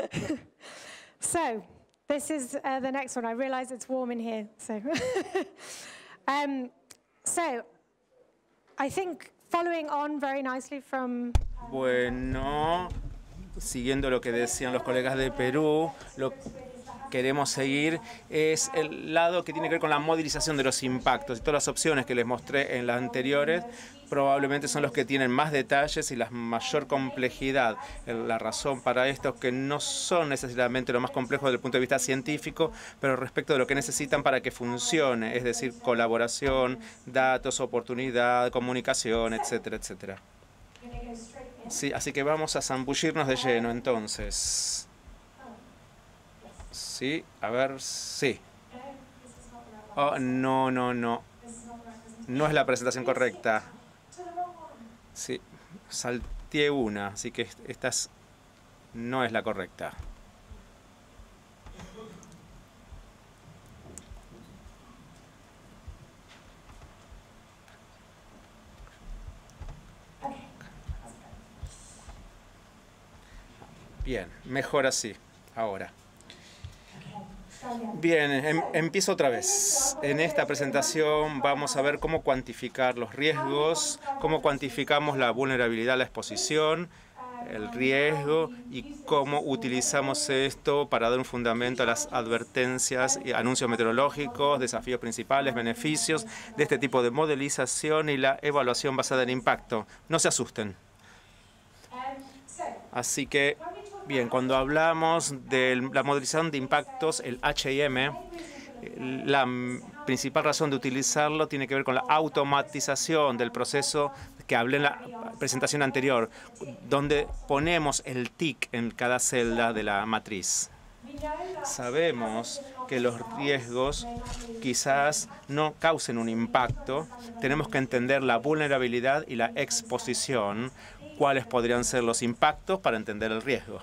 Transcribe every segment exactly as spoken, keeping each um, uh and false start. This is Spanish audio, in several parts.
So, this is uh, the next one. I realize it's warm in here. So, um, so I think following on very nicely from... Bueno, siguiendo lo que decían los colegas de Perú, lo queremos seguir es el lado que tiene que ver con la modelización de los impactos. Y todas las opciones que les mostré en las anteriores probablemente son los que tienen más detalles y la mayor complejidad. La razón para esto es que no son necesariamente lo más complejo desde el punto de vista científico, pero respecto de lo que necesitan para que funcione, es decir, colaboración, datos, oportunidad, comunicación, etcétera, etcétera. Sí, así que vamos a zambullirnos de lleno entonces. Sí, a ver, sí. Oh, no, no, no. No es la presentación correcta. Sí, salteé una, así que esta es, no es la correcta. Bien, mejor así, ahora. Bien, em, empiezo otra vez. En esta presentación vamos a ver cómo cuantificar los riesgos, cómo cuantificamos la vulnerabilidad a la exposición, el riesgo y cómo utilizamos esto para dar un fundamento a las advertencias y anuncios meteorológicos, desafíos principales, beneficios de este tipo de modelización y la evaluación basada en impacto. No se asusten. Así que, bien, cuando hablamos de la modelización de impactos, el H I M, la principal razón de utilizarlo tiene que ver con la automatización del proceso que hablé en la presentación anterior, donde ponemos el tick en cada celda de la matriz. Sabemos que los riesgos quizás no causen un impacto. Tenemos que entender la vulnerabilidad y la exposición, cuáles podrían ser los impactos para entender el riesgo.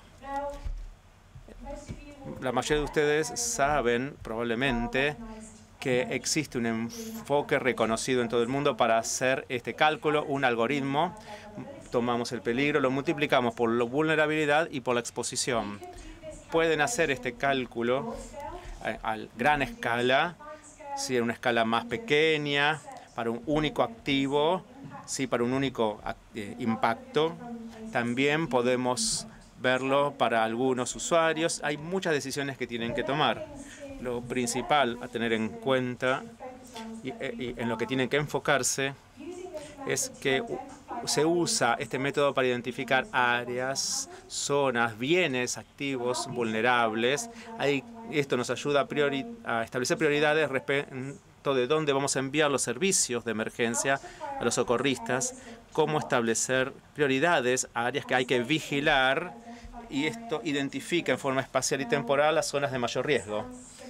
La mayoría de ustedes saben probablemente que existe un enfoque reconocido en todo el mundo para hacer este cálculo, un algoritmo. Tomamos el peligro, lo multiplicamos por la vulnerabilidad y por la exposición. Pueden hacer este cálculo a, a gran escala, si en una escala más pequeña, para un único activo, sí, para un único eh, impacto. También podemos verlo para algunos usuarios. Hay muchas decisiones que tienen que tomar. Lo principal a tener en cuenta y, y en lo que tienen que enfocarse es que se usa este método para identificar áreas, zonas, bienes activos vulnerables. Ahí, esto nos ayuda a, priori, a establecer prioridades respecto de dónde vamos a enviar los servicios de emergencia a los socorristas, cómo establecer prioridades a áreas que hay que vigilar, y esto identifica en forma espacial y temporal las zonas de mayor riesgo.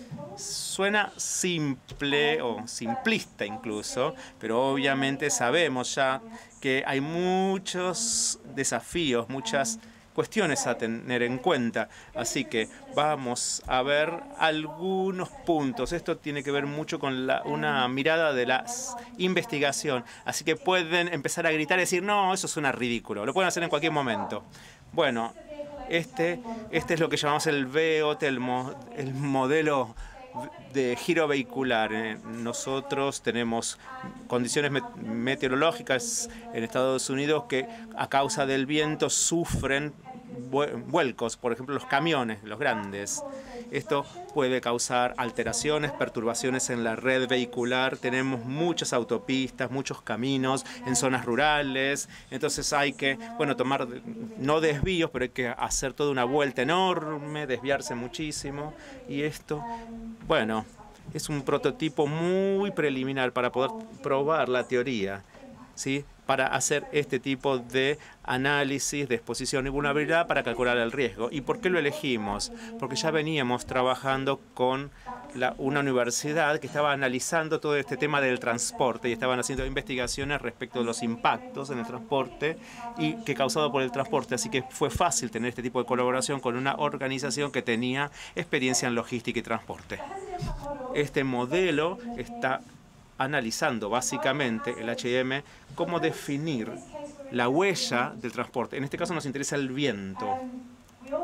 Suena simple o simplista incluso, pero obviamente sabemos ya que hay muchos desafíos, muchas cuestiones a tener en cuenta. Así que vamos a ver algunos puntos. Esto tiene que ver mucho con la, una mirada de la investigación. Así que pueden empezar a gritar y decir, no, eso suena ridículo. Lo pueden hacer en cualquier momento. Bueno, este, este es lo que llamamos el V O T, el, mo, el modelo de giro vehicular. Nosotros tenemos condiciones meteorológicas en Estados Unidos que a causa del viento sufren vuelcos, por ejemplo los camiones, los grandes. Esto puede causar alteraciones, perturbaciones en la red vehicular. Tenemos muchas autopistas, muchos caminos en zonas rurales. Entonces hay que, bueno, tomar, no desvíos, pero hay que hacer toda una vuelta enorme, desviarse muchísimo. Y esto, bueno, es un prototipo muy preliminar para poder probar la teoría, ¿sí? Para hacer este tipo de análisis de exposición y vulnerabilidad para calcular el riesgo. ¿Y por qué lo elegimos? Porque ya veníamos trabajando con la, una universidad que estaba analizando todo este tema del transporte y estaban haciendo investigaciones respecto de los impactos en el transporte y que causado por el transporte. Así que fue fácil tener este tipo de colaboración con una organización que tenía experiencia en logística y transporte. Este modelo está analizando básicamente el H I M, cómo definir la huella del transporte. En este caso nos interesa el viento.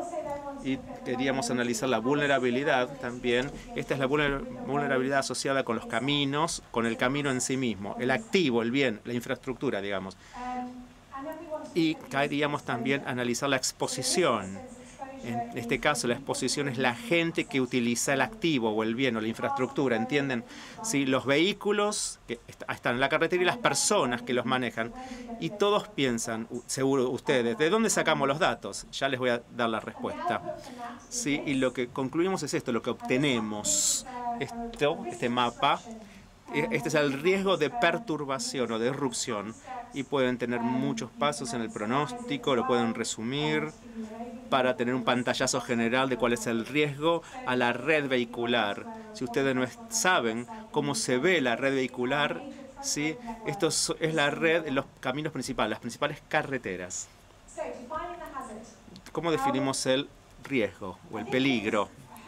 Y queríamos analizar la vulnerabilidad también. Esta es la vulnerabilidad asociada con los caminos, con el camino en sí mismo, el activo, el bien, la infraestructura, digamos. Y queríamos también analizar la exposición. En este caso, la exposición es la gente que utiliza el activo o el bien o la infraestructura, ¿entienden? Sí, los vehículos que están en la carretera y las personas que los manejan. Y todos piensan, seguro ustedes, ¿de dónde sacamos los datos? Ya les voy a dar la respuesta. Sí, y lo que concluimos es esto, lo que obtenemos. Esto, este mapa, este es el riesgo de perturbación o de irrupción. Y pueden tener muchos pasos en el pronóstico, lo pueden resumir para tener un pantallazo general de cuál es el riesgo a la red vehicular. Si ustedes no saben cómo se ve la red vehicular, ¿sí? Esto es la red en los caminos principales, las principales carreteras. ¿Cómo definimos el riesgo o el peligro?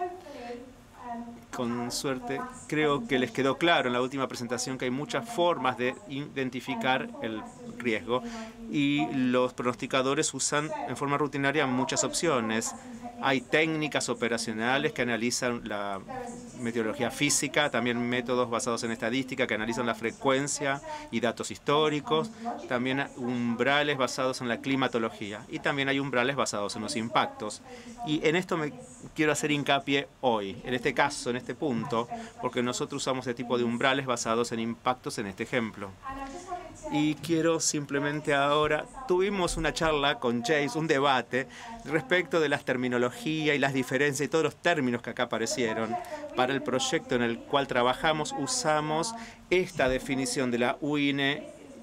Con suerte, creo que les quedó claro en la última presentación que hay muchas formas de identificar el riesgo y los pronosticadores usan en forma rutinaria muchas opciones. Hay técnicas operacionales que analizan la meteorología física, también métodos basados en estadística que analizan la frecuencia y datos históricos, también umbrales basados en la climatología y también hay umbrales basados en los impactos. Y en esto me quiero hacer hincapié hoy, en este caso, en este punto, porque nosotros usamos este tipo de umbrales basados en impactos en este ejemplo. Y quiero simplemente ahora, tuvimos una charla con James, un debate respecto de las terminologías y las diferencias y todos los términos que acá aparecieron. Para el proyecto en el cual trabajamos usamos esta definición de la U N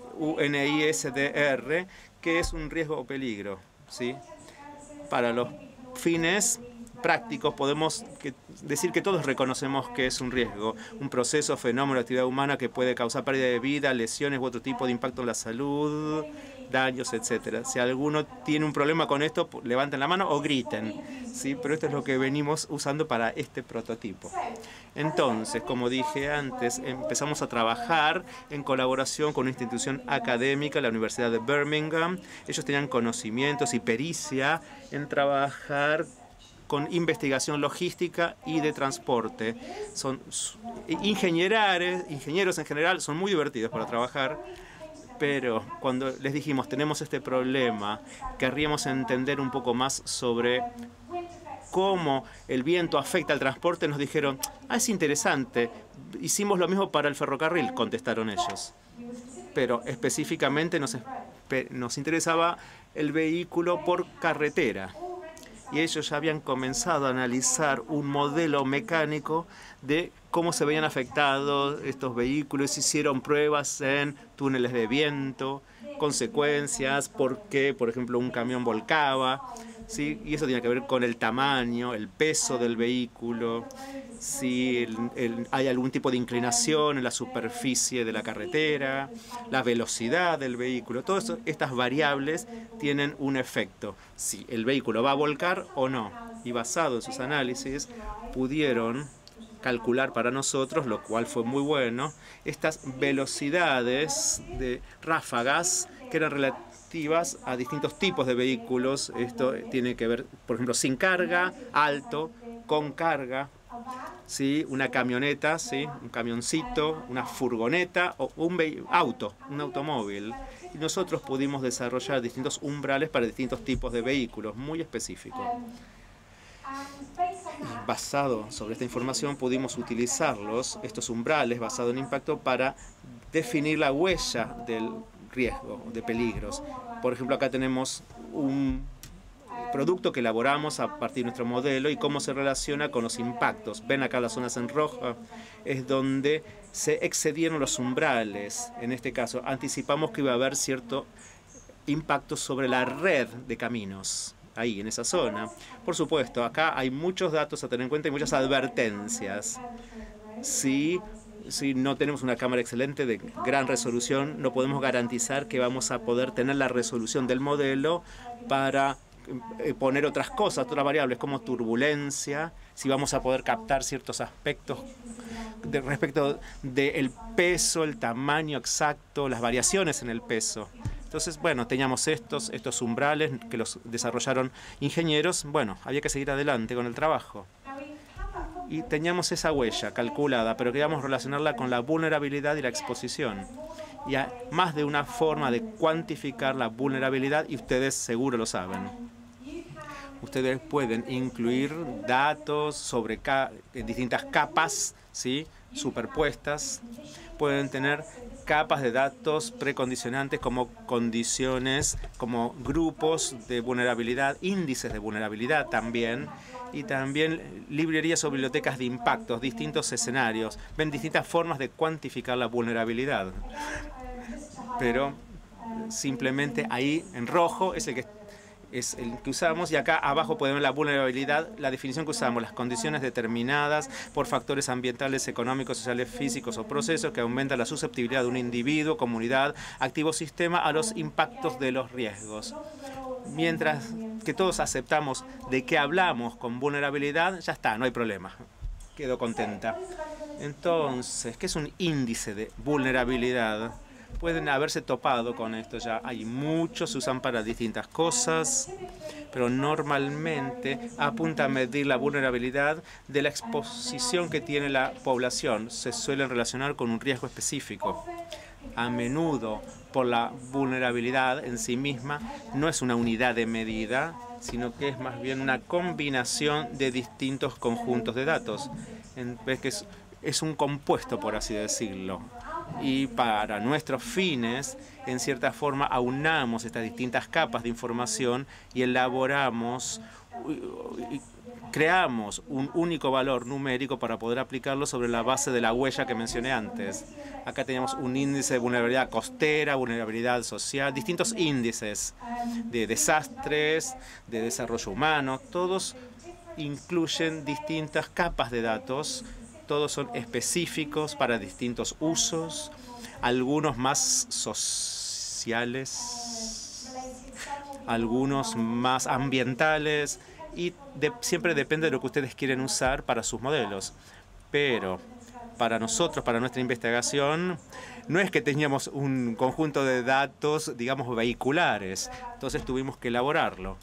I S D R, que es un riesgo o peligro, ¿sí? Para los fines prácticos podemos que decir que todos reconocemos que es un riesgo, un proceso, fenómeno, actividad humana que puede causar pérdida de vida, lesiones u otro tipo de impacto en la salud, daños, etcétera. Si alguno tiene un problema con esto, levanten la mano o griten, ¿sí? Pero esto es lo que venimos usando para este prototipo. Entonces, como dije antes, empezamos a trabajar en colaboración con una institución académica, la Universidad de Birmingham. Ellos tenían conocimientos y pericia en trabajar con investigación logística y de transporte. Son ingenieros, ingenieros en general, son muy divertidos para trabajar, pero cuando les dijimos, tenemos este problema, querríamos entender un poco más sobre cómo el viento afecta al transporte, nos dijeron, ah, es interesante, hicimos lo mismo para el ferrocarril, contestaron ellos. Pero específicamente nos, nos interesaba el vehículo por carretera. Y ellos ya habían comenzado a analizar un modelo mecánico de cómo se veían afectados estos vehículos. Hicieron pruebas en túneles de viento, consecuencias, por qué, por ejemplo, un camión volcaba, ¿sí? Y eso tiene que ver con el tamaño, el peso del vehículo, si el, el, hay algún tipo de inclinación en la superficie de la carretera, la velocidad del vehículo. Todas estas variables tienen un efecto, si el vehículo va a volcar o no. Y basado en sus análisis, pudieron calcular para nosotros, lo cual fue muy bueno, estas velocidades de ráfagas que eran relativas a distintos tipos de vehículos. Esto tiene que ver, por ejemplo, sin carga, alto, con carga, ¿sí? Una camioneta, ¿sí? Un camioncito, una furgoneta o un auto, un automóvil. Y nosotros pudimos desarrollar distintos umbrales para distintos tipos de vehículos, muy específicos. Y basado sobre esta información pudimos utilizarlos, estos umbrales basados en impacto, para definir la huella del riesgo, de peligros. Por ejemplo, acá tenemos un producto que elaboramos a partir de nuestro modelo y cómo se relaciona con los impactos. Ven acá las zonas en rojo, es donde se excedieron los umbrales. En este caso, anticipamos que iba a haber cierto impacto sobre la red de caminos, ahí, en esa zona. Por supuesto, acá hay muchos datos a tener en cuenta y muchas advertencias. Si, si no tenemos una cámara excelente de gran resolución, no podemos garantizar que vamos a poder tener la resolución del modelo para poner otras cosas, otras variables como turbulencia, si vamos a poder captar ciertos aspectos de, respecto del peso, el tamaño exacto, las variaciones en el peso. Entonces, bueno, teníamos estos, estos umbrales que los desarrollaron ingenieros. Bueno, había que seguir adelante con el trabajo. Y teníamos esa huella calculada, pero queríamos relacionarla con la vulnerabilidad y la exposición. Y hay más de una forma de cuantificar la vulnerabilidad, y ustedes seguro lo saben. Ustedes pueden incluir datos sobre ca distintas capas, ¿sí?, superpuestas. Pueden tener capas de datos precondicionantes como condiciones, como grupos de vulnerabilidad, índices de vulnerabilidad también, y también librerías o bibliotecas de impactos, distintos escenarios. Ven distintas formas de cuantificar la vulnerabilidad. Pero simplemente ahí en rojo es el que es el que usamos, y acá abajo podemos ver la vulnerabilidad, la definición que usamos, las condiciones determinadas por factores ambientales, económicos, sociales, físicos o procesos que aumentan la susceptibilidad de un individuo, comunidad, activo o sistema a los impactos de los riesgos. Mientras que todos aceptamos de qué hablamos con vulnerabilidad, ya está, no hay problema. Quedo contenta. Entonces, ¿qué es un índice de vulnerabilidad? Pueden haberse topado con esto ya. Hay muchos, se usan para distintas cosas, pero normalmente apunta a medir la vulnerabilidad de la exposición que tiene la población. Se suelen relacionar con un riesgo específico. A menudo, por la vulnerabilidad en sí misma, no es una unidad de medida, sino que es más bien una combinación de distintos conjuntos de datos. Es que es, es un compuesto, por así decirlo. Y para nuestros fines, en cierta forma, aunamos estas distintas capas de información y elaboramos, y creamos un único valor numérico para poder aplicarlo sobre la base de la huella que mencioné antes. Acá tenemos un índice de vulnerabilidad costera, vulnerabilidad social, distintos índices de desastres, de desarrollo humano. Todos incluyen distintas capas de datos. Todos son específicos para distintos usos, algunos más sociales, algunos más ambientales, y de, siempre depende de lo que ustedes quieren usar para sus modelos. Pero para nosotros, para nuestra investigación, no es que teníamos un conjunto de datos, digamos, vehiculares. Entonces tuvimos que elaborarlo.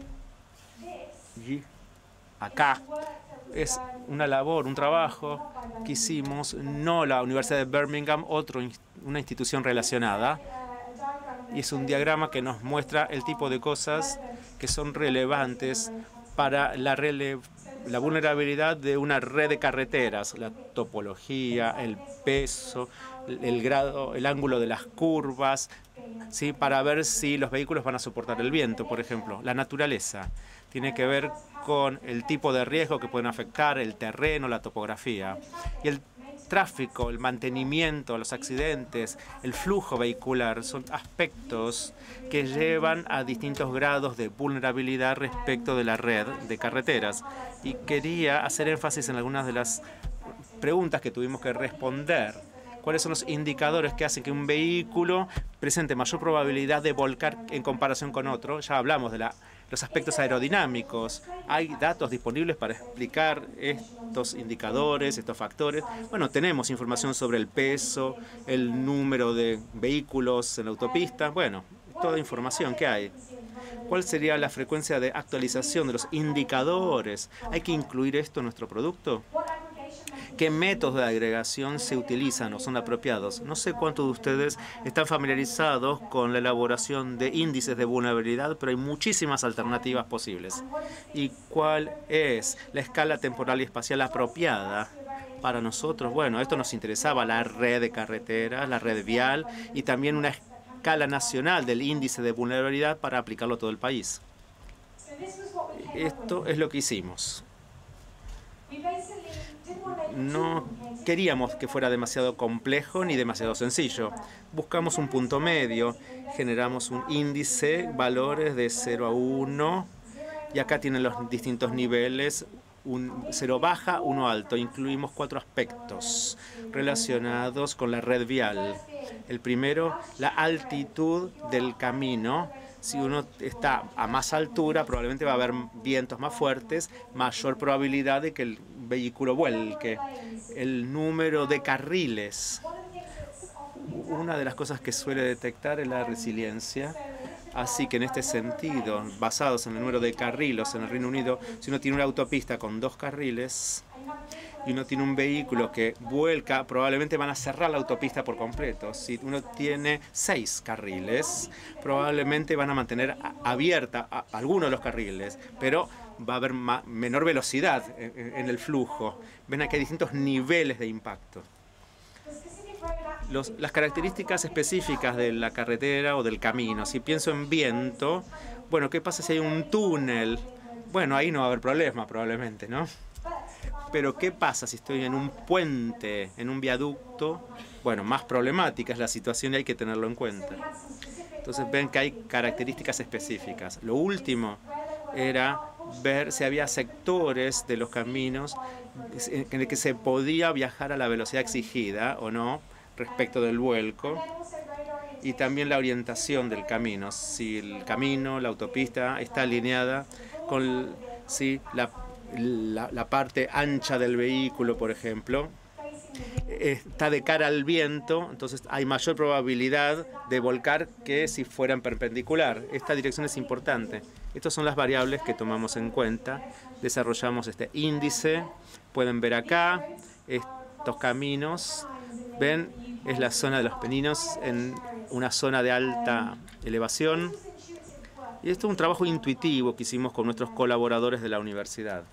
Y acá es una labor, un trabajo que hicimos, no la Universidad de Birmingham, otro, una institución relacionada. Y es un diagrama que nos muestra el tipo de cosas que son relevantes para la, rele la vulnerabilidad de una red de carreteras, la topología, el peso, el grado, el ángulo de las curvas, ¿sí?, para ver si los vehículos van a soportar el viento, por ejemplo. La naturaleza tiene que ver con el tipo de riesgo que pueden afectar, el terreno, la topografía. Y el tráfico, el mantenimiento, los accidentes, el flujo vehicular son aspectos que llevan a distintos grados de vulnerabilidad respecto de la red de carreteras. Y quería hacer énfasis en algunas de las preguntas que tuvimos que responder. ¿Cuáles son los indicadores que hacen que un vehículo presente mayor probabilidad de volcar en comparación con otro? Ya hablamos de la, los aspectos aerodinámicos. ¿Hay datos disponibles para explicar estos indicadores, estos factores? Bueno, tenemos información sobre el peso, el número de vehículos en la autopista. Bueno, toda información que hay. ¿Cuál sería la frecuencia de actualización de los indicadores? ¿Hay que incluir esto en nuestro producto? ¿Qué métodos de agregación se utilizan o son apropiados? No sé cuántos de ustedes están familiarizados con la elaboración de índices de vulnerabilidad, pero hay muchísimas alternativas posibles. ¿Y cuál es la escala temporal y espacial apropiada para nosotros? Bueno, esto nos interesaba, la red de carreteras, la red vial y también una escala nacional del índice de vulnerabilidad para aplicarlo a todo el país. Esto es lo que hicimos. No queríamos que fuera demasiado complejo ni demasiado sencillo. Buscamos un punto medio, generamos un índice, valores de cero a uno, y acá tienen los distintos niveles, un cero baja, uno alto. Incluimos cuatro aspectos relacionados con la red vial. El primero, la altitud del camino. Si uno está a más altura, probablemente va a haber vientos más fuertes, mayor probabilidad de que el vehículo vuelque. El número de carriles. una de las cosas que suele detectar es la resiliencia. Así que en este sentido, basados en el número de carriles en el Reino Unido, si uno tiene una autopista con dos carriles y uno tiene un vehículo que vuelca, probablemente van a cerrar la autopista por completo. Si uno tiene seis carriles, probablemente van a mantener abierta a algunos de los carriles, pero va a haber menor velocidad en el flujo. Ven aquí hay distintos niveles de impacto. Los, las características específicas de la carretera o del camino. Si pienso en viento, bueno, ¿qué pasa si hay un túnel? Bueno, ahí no va a haber problema probablemente, ¿no? Pero ¿qué pasa si estoy en un puente, en un viaducto? Bueno, más problemática es la situación y hay que tenerlo en cuenta. Entonces ven que hay características específicas. Lo último era ver si había sectores de los caminos en el que se podía viajar a la velocidad exigida o no, respecto del vuelco, y también la orientación del camino, si el camino, la autopista está alineada con si la, la, la parte ancha del vehículo, por ejemplo, está de cara al viento, entonces hay mayor probabilidad de volcar que si fuera en perpendicular. Esta dirección es importante. Estas son las variables que tomamos en cuenta. Desarrollamos este índice. Pueden ver acá estos caminos. Ven, es la zona de los Peninos en una zona de alta elevación. Y esto es un trabajo intuitivo que hicimos con nuestros colaboradores de la universidad.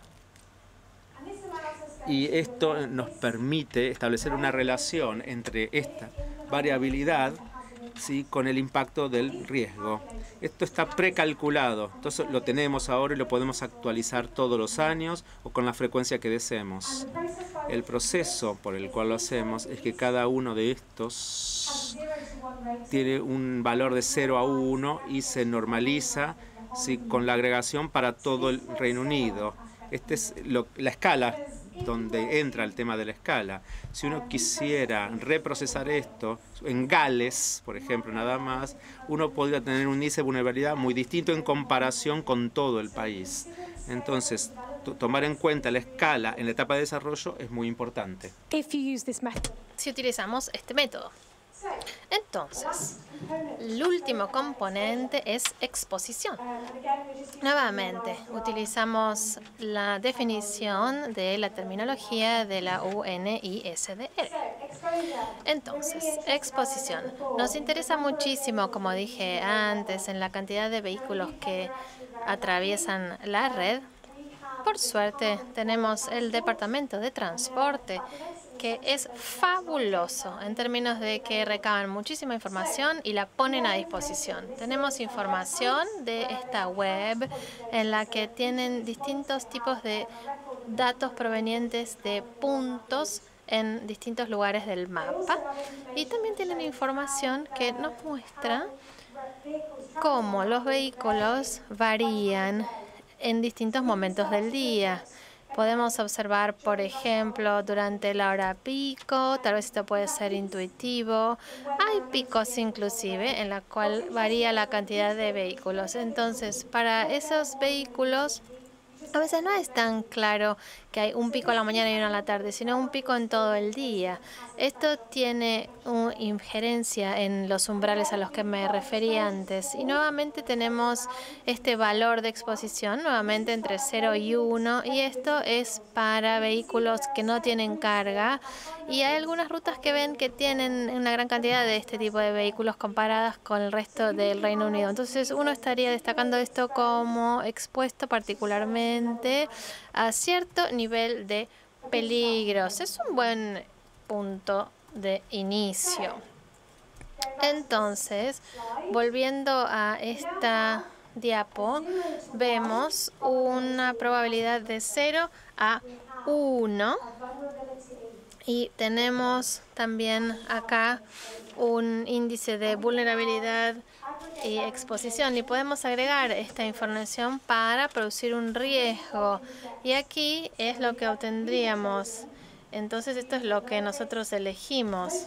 Y esto nos permite establecer una relación entre esta variabilidad, ¿sí?, con el impacto del riesgo. Esto está precalculado, entonces lo tenemos ahora y lo podemos actualizar todos los años o con la frecuencia que deseemos. El proceso por el cual lo hacemos es que cada uno de estos tiene un valor de cero a uno y se normaliza, ¿sí?, con la agregación para todo el Reino Unido. Esta es lo, la escala donde entra el tema de la escala. Si uno quisiera reprocesar esto en Gales, por ejemplo, nada más, uno podría tener un índice de vulnerabilidad muy distinto en comparación con todo el país. Entonces, tomar en cuenta la escala en la etapa de desarrollo es muy importante. Si utilizamos este método. Entonces, el último componente es exposición. Nuevamente, utilizamos la definición de la terminología de la U N I S D R. Entonces, exposición. Nos interesa muchísimo, como dije antes, en la cantidad de vehículos que atraviesan la red. Por suerte, tenemos el Departamento de Transporte, que es fabuloso en términos de que recaban muchísima información y la ponen a disposición. Tenemos información de esta web en la que tienen distintos tipos de datos provenientes de puntos en distintos lugares del mapa y también tienen información que nos muestra cómo los vehículos varían en distintos momentos del día. Podemos observar, por ejemplo, durante la hora pico, tal vez esto puede ser intuitivo. Hay picos inclusive en la cual varía la cantidad de vehículos. Entonces, para esos vehículos, a veces no es tan claro que hay un pico a la mañana y uno a la tarde, sino un pico en todo el día. Esto tiene una injerencia en los umbrales a los que me referí antes. Y nuevamente tenemos este valor de exposición, nuevamente entre cero y uno, y esto es para vehículos que no tienen carga. Y hay algunas rutas que ven que tienen una gran cantidad de este tipo de vehículos comparadas con el resto del Reino Unido. Entonces uno estaría destacando esto como expuesto particularmente a cierto nivel de peligros. Es un buen punto de inicio. Entonces, volviendo a esta diapo, vemos una probabilidad de cero a uno y tenemos también acá un índice de vulnerabilidad y exposición, y podemos agregar esta información para producir un riesgo, y aquí es lo que obtendríamos. Entonces esto es lo que nosotros elegimos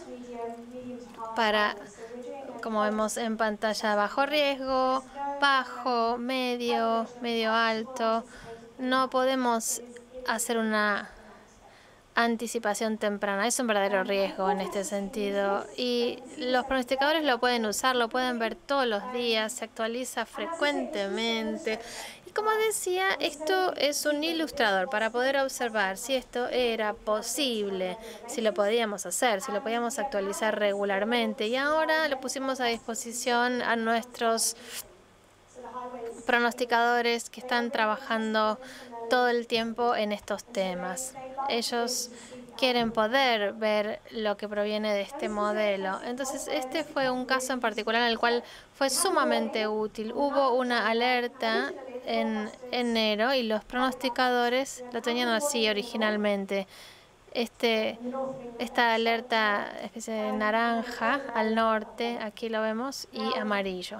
para, como vemos en pantalla, bajo riesgo, bajo, medio, medio alto. No podemos hacer una anticipación temprana. Es un verdadero riesgo en este sentido. Y los pronosticadores lo pueden usar, lo pueden ver todos los días, se actualiza frecuentemente. Y como decía, esto es un ilustrador para poder observar si esto era posible, si lo podíamos hacer, si lo podíamos actualizar regularmente. Y ahora lo pusimos a disposición a nuestros pronosticadores que están trabajando todo el tiempo en estos temas. Ellos quieren poder ver lo que proviene de este modelo. Entonces, este fue un caso en particular en el cual fue sumamente útil. Hubo una alerta en enero y los pronosticadores lo tenían así originalmente. Este, esta alerta especie de naranja al norte, aquí lo vemos, y amarillo.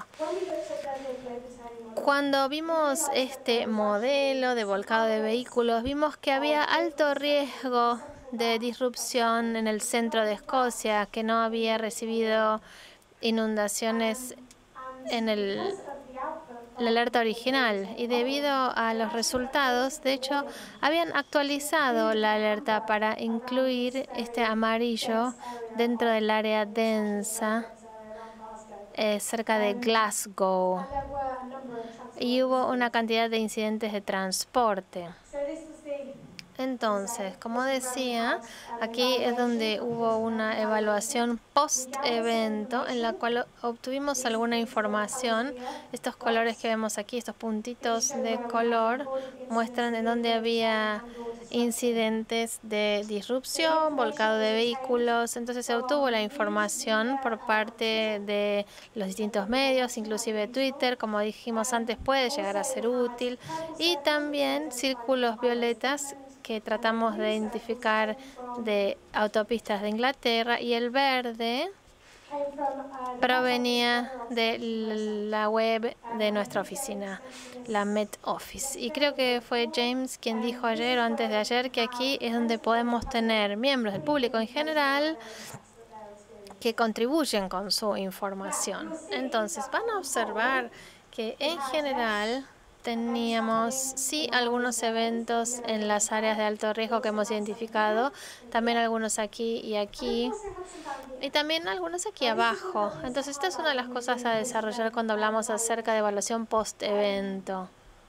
Cuando vimos este modelo de volcado de vehículos, vimos que había alto riesgo de disrupción en el centro de Escocia, que no había recibido inundaciones en el, la alerta original. Y debido a los resultados, de hecho, habían actualizado la alerta para incluir este amarillo dentro del área densa eh, cerca de Glasgow. Y hubo una cantidad de incidentes de transporte. Entonces, como decía, aquí es donde hubo una evaluación post-evento en la cual obtuvimos alguna información. Estos colores que vemos aquí, estos puntitos de color, muestran en dónde había incidentes de disrupción, volcado de vehículos. Entonces se obtuvo la información por parte de los distintos medios, inclusive Twitter, como dijimos antes, puede llegar a ser útil. Y también círculos violetas que tratamos de identificar de autopistas de Inglaterra, y el verde provenía de la web de nuestra oficina, la Met Office. Y creo que fue James quien dijo ayer o antes de ayer que aquí es donde podemos tener miembros del público en general que contribuyen con su información. Entonces van a observar que en general teníamos, sí, algunos eventos en las áreas de alto riesgo que hemos identificado, también algunos aquí y aquí, y también algunos aquí abajo. Entonces, esta es una de las cosas a desarrollar cuando hablamos acerca de evaluación post-evento.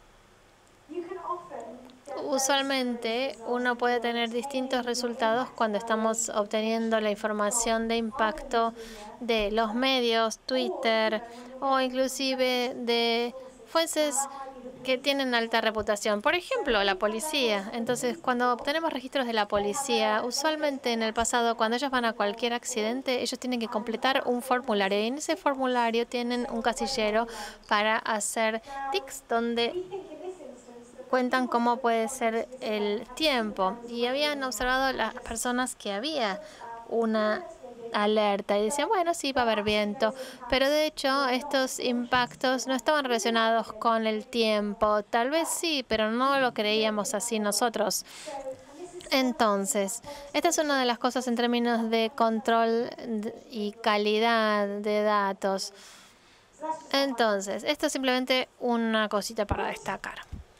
Usualmente, uno puede tener distintos resultados cuando estamos obteniendo la información de impacto de los medios, Twitter, o inclusive de fuentes que tienen alta reputación. Por ejemplo, la policía. Entonces, cuando obtenemos registros de la policía, usualmente en el pasado, cuando ellos van a cualquier accidente, ellos tienen que completar un formulario. Y en ese formulario tienen un casillero para hacer tics, donde cuentan cómo puede ser el tiempo. Y habían observado las personas que había una alerta y decían, bueno, sí, va a haber viento, pero de hecho estos impactos no estaban relacionados con el tiempo. Tal vez sí, pero no lo creíamos así nosotros. Entonces, esta es una de las cosas en términos de control y calidad de datos. Entonces, esto es simplemente una cosita para destacar.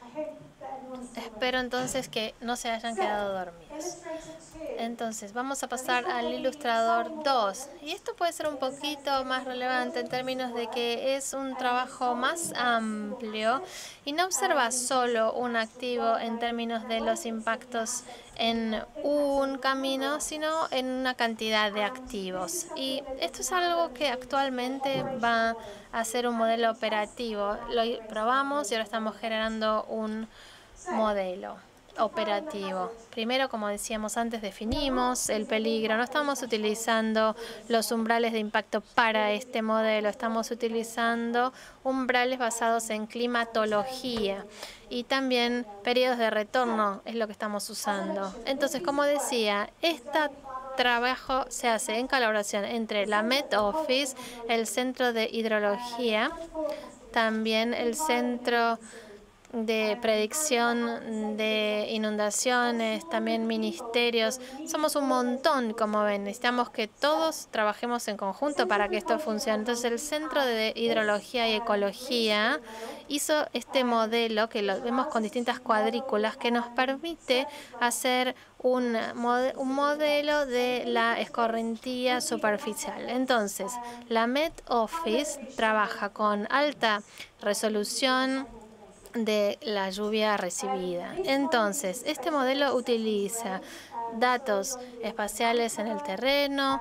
Espero entonces que no se hayan quedado dormidos. Entonces, vamos a pasar al ilustrador dos. Y esto puede ser un poquito más relevante en términos de que es un trabajo más amplio y no observa solo un activo en términos de los impactos en un camino, sino en una cantidad de activos. Y esto es algo que actualmente va a ser un modelo operativo. Lo probamos y ahora estamos generando un modelo operativo. Primero, como decíamos antes, definimos el peligro. No estamos utilizando los umbrales de impacto para este modelo. Estamos utilizando umbrales basados en climatología y también periodos de retorno es lo que estamos usando. Entonces, como decía, este trabajo se hace en colaboración entre la Met Office, el Centro de Hidrología, también el Centro de predicción de inundaciones, también ministerios. Somos un montón, como ven. Necesitamos que todos trabajemos en conjunto para que esto funcione. Entonces, el Centro de Hidrología y Ecología hizo este modelo, que lo vemos con distintas cuadrículas, que nos permite hacer un, un modelo de la escorrentía superficial. Entonces, la Met Office trabaja con alta resolución de la lluvia recibida. Entonces, este modelo utiliza datos espaciales en el terreno,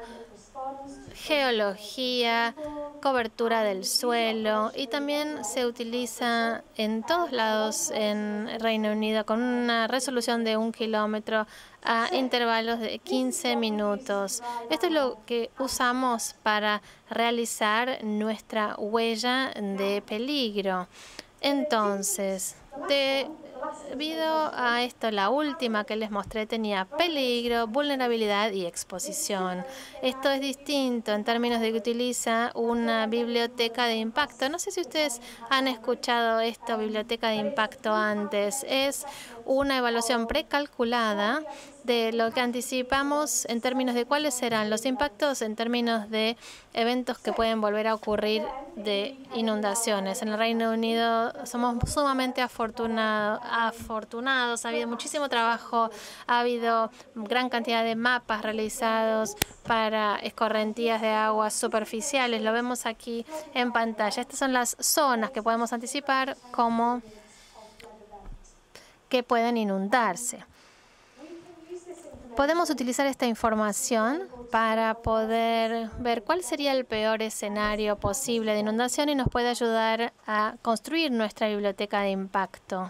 geología, cobertura del suelo, y también se utiliza en todos lados en Reino Unido con una resolución de un kilómetro a intervalos de quince minutos. Esto es lo que usamos para realizar nuestra huella de peligro. Entonces, debido a esto, la última que les mostré tenía peligro, vulnerabilidad y exposición. Esto es distinto en términos de que utiliza una biblioteca de impacto. No sé si ustedes han escuchado esto, biblioteca de impacto, antes. Es una evaluación precalculada de lo que anticipamos en términos de cuáles serán los impactos en términos de eventos que pueden volver a ocurrir de inundaciones. En el Reino Unido somos sumamente afortunado, afortunados. Ha habido muchísimo trabajo, ha habido gran cantidad de mapas realizados para escorrentías de aguas superficiales. Lo vemos aquí en pantalla. Estas son las zonas que podemos anticipar como que pueden inundarse. Podemos utilizar esta información para poder ver cuál sería el peor escenario posible de inundación y nos puede ayudar a construir nuestra biblioteca de impacto.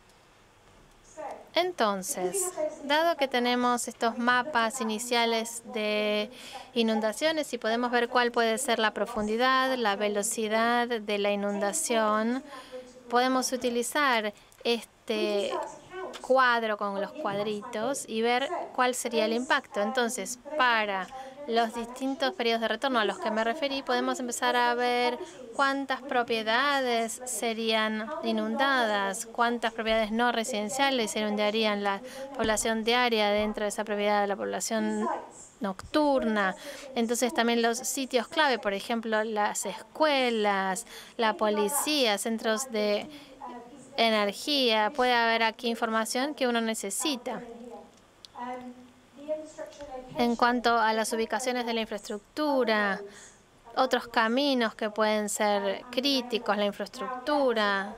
Entonces, dado que tenemos estos mapas iniciales de inundaciones y podemos ver cuál puede ser la profundidad, la velocidad de la inundación, podemos utilizar este cuadro con los cuadritos y ver cuál sería el impacto. Entonces, para los distintos periodos de retorno a los que me referí, podemos empezar a ver cuántas propiedades serían inundadas, cuántas propiedades no residenciales se inundarían, la población diaria dentro de esa propiedad de la población nocturna. Entonces también los sitios clave, por ejemplo, las escuelas, la policía, centros de energía. Puede haber aquí información que uno necesita. En cuanto a las ubicaciones de la infraestructura, otros caminos que pueden ser críticos, la infraestructura.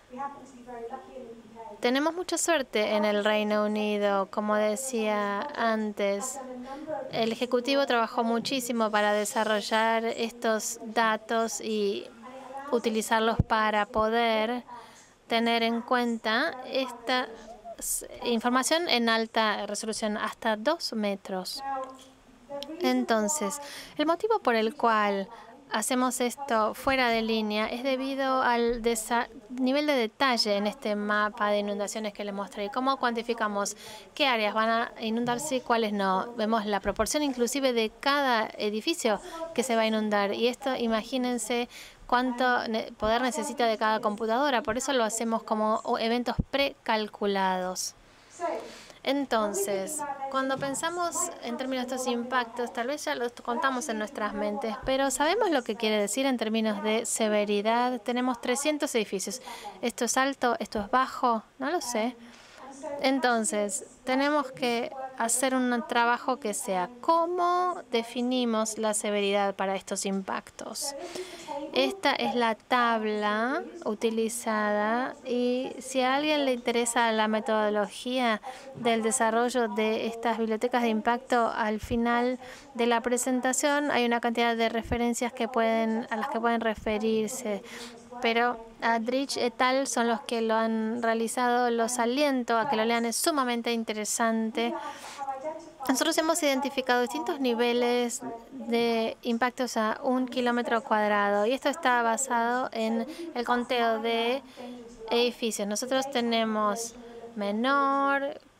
Tenemos mucha suerte en el Reino Unido, como decía antes. El Ejecutivo trabajó muchísimo para desarrollar estos datos y utilizarlos para poder tener en cuenta esta información en alta resolución, hasta dos metros. Entonces, el motivo por el cual hacemos esto fuera de línea es debido al nivel de detalle en este mapa de inundaciones que les mostré. ¿Cómo cuantificamos qué áreas van a inundarse y cuáles no? Vemos la proporción inclusive de cada edificio que se va a inundar. Y esto, imagínense cuánto poder necesita de cada computadora. Por eso lo hacemos como eventos precalculados. Entonces, cuando pensamos en términos de estos impactos, tal vez ya los contamos en nuestras mentes, pero ¿sabemos lo que quiere decir en términos de severidad? Tenemos trescientos edificios. ¿Esto es alto? ¿Esto es bajo? No lo sé. Entonces, tenemos que hacer un trabajo que sea cómo definimos la severidad para estos impactos. Esta es la tabla utilizada y si a alguien le interesa la metodología del desarrollo de estas bibliotecas de impacto, al final de la presentación hay una cantidad de referencias que pueden, a las que pueden referirse. Pero Aldrich et al. Son los que lo han realizado. Los aliento a que lo lean, es sumamente interesante. Nosotros hemos identificado distintos niveles de impactos a un kilómetro cuadrado y esto está basado en el conteo de edificios. Nosotros tenemos menor,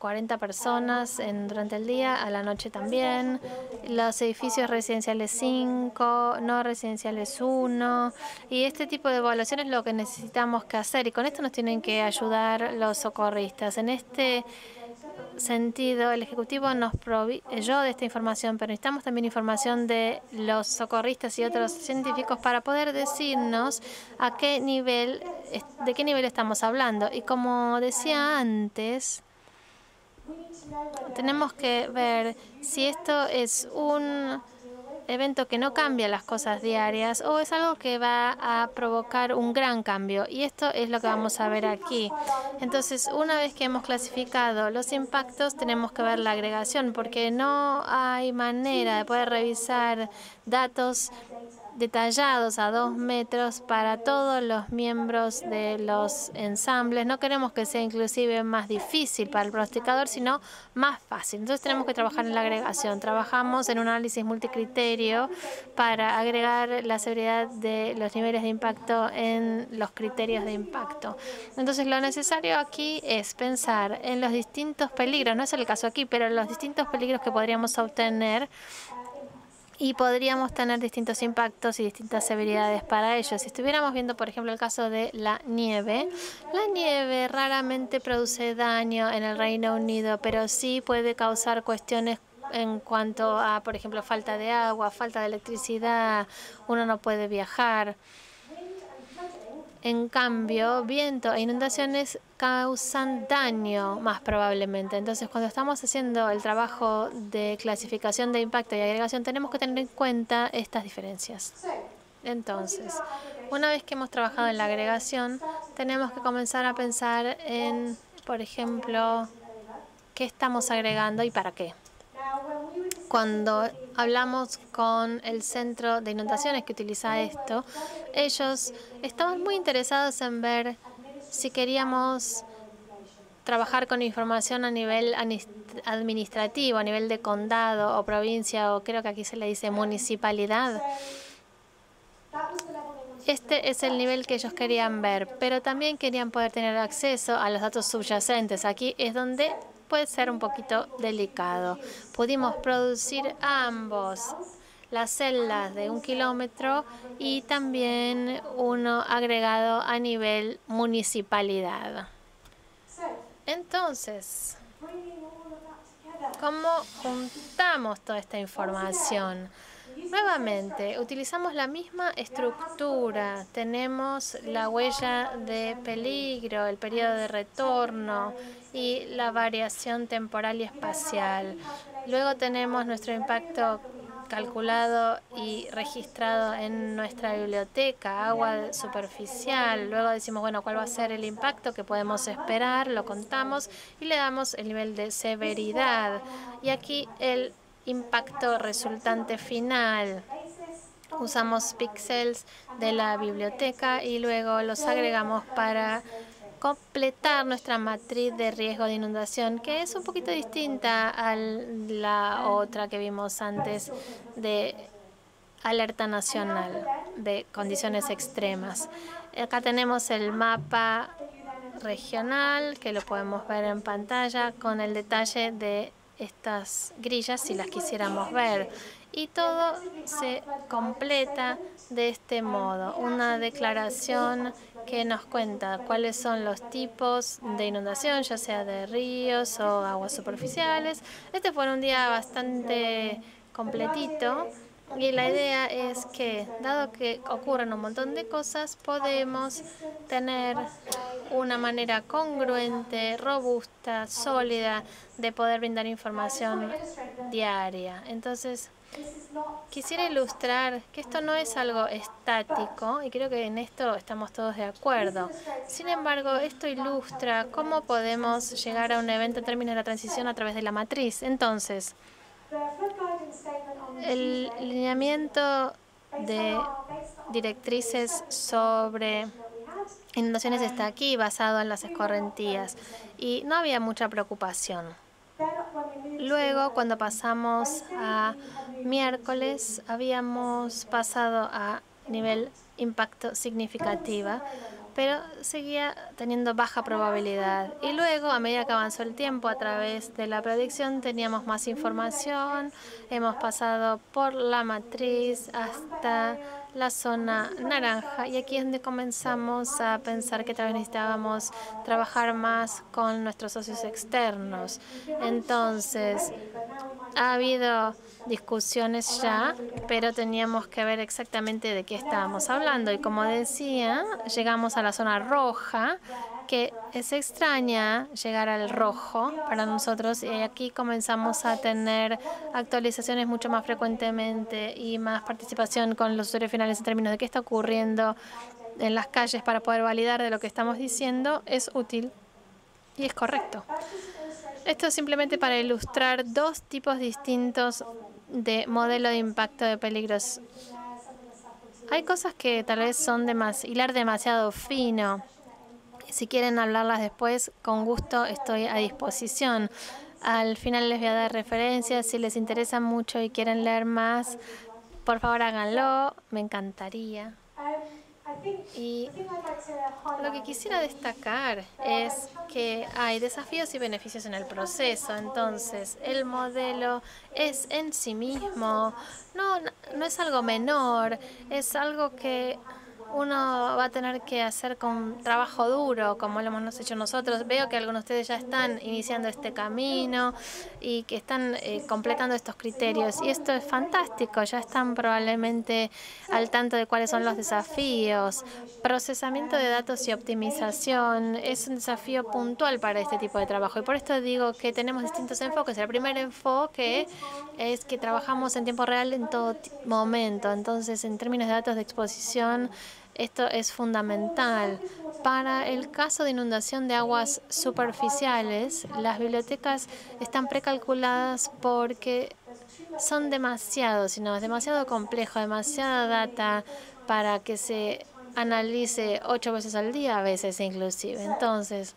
cuarenta personas en, durante el día, a la noche también. Los edificios residenciales cinco, no residenciales uno. Y este tipo de evaluación es lo que necesitamos que hacer. Y con esto nos tienen que ayudar los socorristas. En este sentido, el Ejecutivo nos proveyó de esta información, pero necesitamos también información de los socorristas y otros científicos para poder decirnos a qué nivel, de qué nivel estamos hablando. Y como decía antes, tenemos que ver si esto es un evento que no cambia las cosas diarias o es algo que va a provocar un gran cambio. Y esto es lo que vamos a ver aquí. Entonces, una vez que hemos clasificado los impactos, tenemos que ver la agregación, porque no hay manera de poder revisar datos detallados a dos metros para todos los miembros de los ensambles. No queremos que sea inclusive más difícil para el pronosticador, sino más fácil. Entonces tenemos que trabajar en la agregación. Trabajamos en un análisis multicriterio para agregar la severidad de los niveles de impacto en los criterios de impacto. Entonces lo necesario aquí es pensar en los distintos peligros, no es el caso aquí, pero los distintos peligros que podríamos obtener. Y podríamos tener distintos impactos y distintas severidades para ellos. Si estuviéramos viendo, por ejemplo, el caso de la nieve, la nieve raramente produce daño en el Reino Unido, pero sí puede causar cuestiones en cuanto a, por ejemplo, falta de agua, falta de electricidad, uno no puede viajar. En cambio, viento e inundaciones causan daño más probablemente. Entonces, cuando estamos haciendo el trabajo de clasificación de impacto y agregación, tenemos que tener en cuenta estas diferencias. Entonces, una vez que hemos trabajado en la agregación, tenemos que comenzar a pensar en, por ejemplo, qué estamos agregando y para qué. Cuando hablamos con el centro de inundaciones que utiliza esto, ellos estaban muy interesados en ver si queríamos trabajar con información a nivel administrativo, a nivel de condado o provincia, o creo que aquí se le dice municipalidad. Este es el nivel que ellos querían ver, pero también querían poder tener acceso a los datos subyacentes. Aquí es donde puede ser un poquito delicado. Pudimos producir ambos, las celdas de un kilómetro y también uno agregado a nivel municipalidad. Entonces, ¿cómo juntamos toda esta información? Nuevamente, utilizamos la misma estructura. Tenemos la huella de peligro, el periodo de retorno y la variación temporal y espacial. Luego tenemos nuestro impacto calculado y registrado en nuestra biblioteca, agua superficial. Luego decimos, bueno, ¿cuál va a ser el impacto que podemos esperar? Lo contamos y le damos el nivel de severidad. Y aquí el impacto resultante final. Usamos píxeles de la biblioteca y luego los agregamos para completar nuestra matriz de riesgo de inundación, que es un poquito distinta a la otra que vimos antes de alerta nacional de condiciones extremas. Acá tenemos el mapa regional, que lo podemos ver en pantalla con el detalle de estas grillas si las quisiéramos ver. Y todo se completa de este modo, una declaración que nos cuenta cuáles son los tipos de inundación, ya sea de ríos o aguas superficiales. Este fue un día bastante completito y la idea es que, dado que ocurren un montón de cosas, podemos tener una manera congruente, robusta, sólida de poder brindar información diaria. Entonces, quisiera ilustrar que esto no es algo estático y creo que en esto estamos todos de acuerdo. Sin embargo, esto ilustra cómo podemos llegar a un evento en términos de la transición a través de la matriz. Entonces, el lineamiento de directrices sobre inundaciones está aquí, basado en las escorrentías, y no había mucha preocupación. Luego, cuando pasamos a miércoles, habíamos pasado a nivel impacto significativa, pero seguía teniendo baja probabilidad. Y luego, a medida que avanzó el tiempo, a través de la predicción teníamos más información, hemos pasado por la matriz hasta la zona naranja, y aquí es donde comenzamos a pensar que tal vez necesitábamos trabajar más con nuestros socios externos. Entonces, ha habido discusiones ya, pero teníamos que ver exactamente de qué estábamos hablando. Y como decía, llegamos a la zona roja, que es extraña llegar al rojo para nosotros, y aquí comenzamos a tener actualizaciones mucho más frecuentemente y más participación con los usuarios finales en términos de qué está ocurriendo en las calles para poder validar de lo que estamos diciendo. Es útil y es correcto. Esto es simplemente para ilustrar dos tipos distintos de modelo de impacto de peligros. Hay cosas que tal vez son demas- hilar demasiado fino. Si quieren hablarlas después, con gusto estoy a disposición. Al final les voy a dar referencias. Si les interesa mucho y quieren leer más, por favor háganlo. Me encantaría. Y lo que quisiera destacar es que hay desafíos y beneficios en el proceso. Entonces, el modelo es en sí mismo, no, no es algo menor, es algo que uno va a tener que hacer con trabajo duro, como lo hemos hecho nosotros. Veo que algunos de ustedes ya están iniciando este camino y que están eh, completando estos criterios. Y esto es fantástico. Ya están probablemente al tanto de cuáles son los desafíos. Procesamiento de datos y optimización es un desafío puntual para este tipo de trabajo. Y por esto digo que tenemos distintos enfoques. El primer enfoque es que trabajamos en tiempo real en todo momento. Entonces, en términos de datos de exposición, esto es fundamental. Para el caso de inundación de aguas superficiales, las bibliotecas están precalculadas porque son demasiado, sino es demasiado complejo, demasiada data para que se analice ocho veces al día, a veces inclusive. Entonces,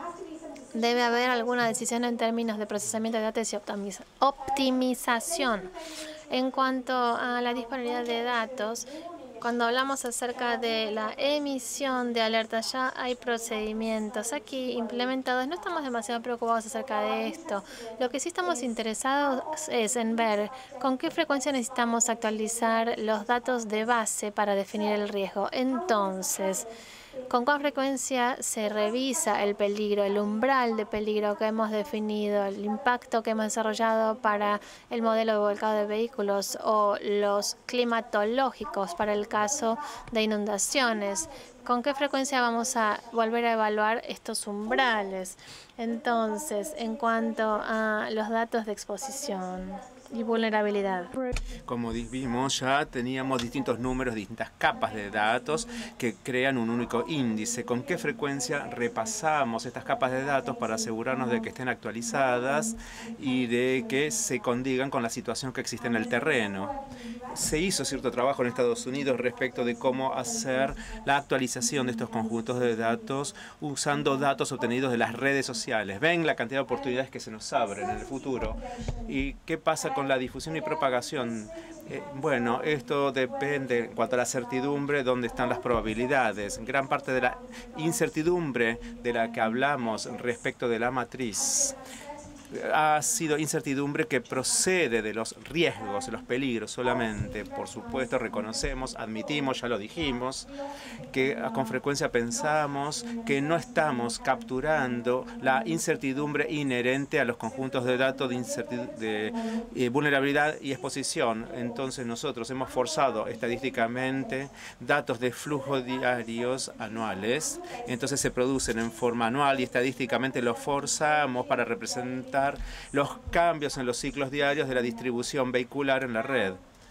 debe haber alguna decisión en términos de procesamiento de datos y optimiza- optimización. En cuanto a la disponibilidad de datos, cuando hablamos acerca de la emisión de alertas, ya hay procedimientos aquí implementados. No estamos demasiado preocupados acerca de esto. Lo que sí estamos interesados es en ver con qué frecuencia necesitamos actualizar los datos de base para definir el riesgo. Entonces, ¿con cuál frecuencia se revisa el peligro, el umbral de peligro que hemos definido, el impacto que hemos desarrollado para el modelo de volcado de vehículos o los climatológicos para el caso de inundaciones? ¿Con qué frecuencia vamos a volver a evaluar estos umbrales? Entonces, en cuanto a los datos de exposición y vulnerabilidad. Como vimos, ya teníamos distintos números, distintas capas de datos que crean un único índice. ¿Con qué frecuencia repasamos estas capas de datos para asegurarnos de que estén actualizadas y de que se condigan con la situación que existe en el terreno? Se hizo cierto trabajo en Estados Unidos respecto de cómo hacer la actualización de estos conjuntos de datos usando datos obtenidos de las redes sociales. Ven la cantidad de oportunidades que se nos abren en el futuro. ¿Y qué pasa con la difusión y propagación? Eh, bueno, esto depende en cuanto a la certidumbre, dónde están las probabilidades. Gran parte de la incertidumbre de la que hablamos respecto de la matriz ha sido incertidumbre que procede de los riesgos, de los peligros solamente. Por supuesto, reconocemos, admitimos, ya lo dijimos, que con frecuencia pensamos que no estamos capturando la incertidumbre inherente a los conjuntos de datos de, de eh, vulnerabilidad y exposición. Entonces, nosotros hemos forzado estadísticamente datos de flujo diarios anuales. Entonces, se producen en forma anual y estadísticamente los forzamos para representar los cambios en los ciclos diarios de la distribución vehicular en la red.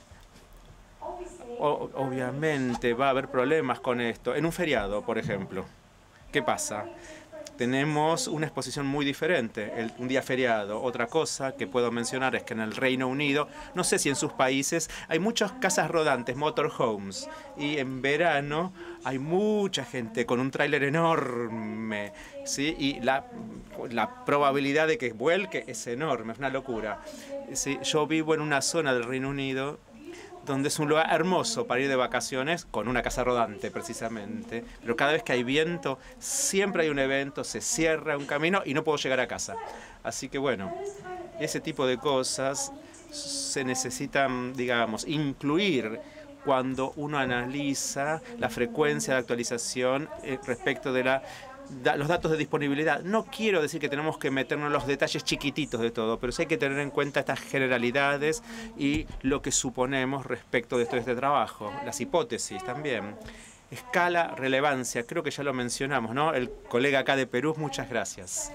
O, obviamente va a haber problemas con esto. En un feriado, por ejemplo, ¿qué pasa? Tenemos una exposición muy diferente, el, un día feriado. Otra cosa que puedo mencionar es que en el Reino Unido, no sé si en sus países, hay muchas casas rodantes, motorhomes, y en verano hay mucha gente con un tráiler enorme, ¿sí? Y la, la probabilidad de que vuelque es enorme, es una locura. ¿Sí? Yo vivo en una zona del Reino Unido donde es un lugar hermoso para ir de vacaciones, con una casa rodante precisamente. Pero cada vez que hay viento, siempre hay un evento, se cierra un camino y no puedo llegar a casa. Así que bueno, ese tipo de cosas se necesitan, digamos, incluir cuando uno analiza la frecuencia de actualización eh, respecto de la Da, los datos de disponibilidad. No quiero decir que tenemos que meternos en los detalles chiquititos de todo, pero sí hay que tener en cuenta estas generalidades y lo que suponemos respecto de todo este trabajo, las hipótesis también. Escala, relevancia, creo que ya lo mencionamos, ¿no? El colega acá de Perú, muchas gracias.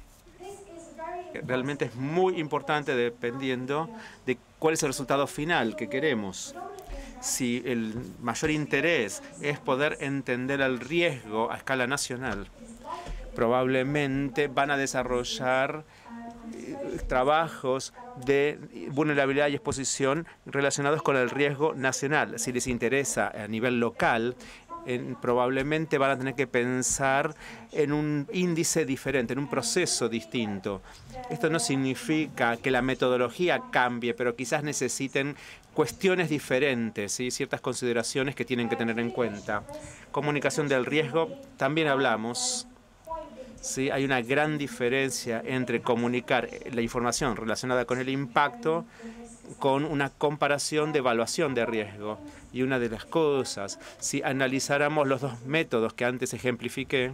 Realmente es muy importante dependiendo de cuál es el resultado final que queremos. Si el mayor interés es poder entender el riesgo a escala nacional, probablemente van a desarrollar eh, trabajos de vulnerabilidad y exposición relacionados con el riesgo nacional. Si les interesa a nivel local, en, probablemente van a tener que pensar en un índice diferente, en un proceso distinto. Esto no significa que la metodología cambie, pero quizás necesiten cuestiones diferentes, ¿sí? Ciertas consideraciones que tienen que tener en cuenta. Comunicación del riesgo, también hablamos. ¿Sí? Hay una gran diferencia entre comunicar la información relacionada con el impacto con una comparación de evaluación de riesgo. Y una de las cosas, si analizáramos los dos métodos que antes ejemplifiqué,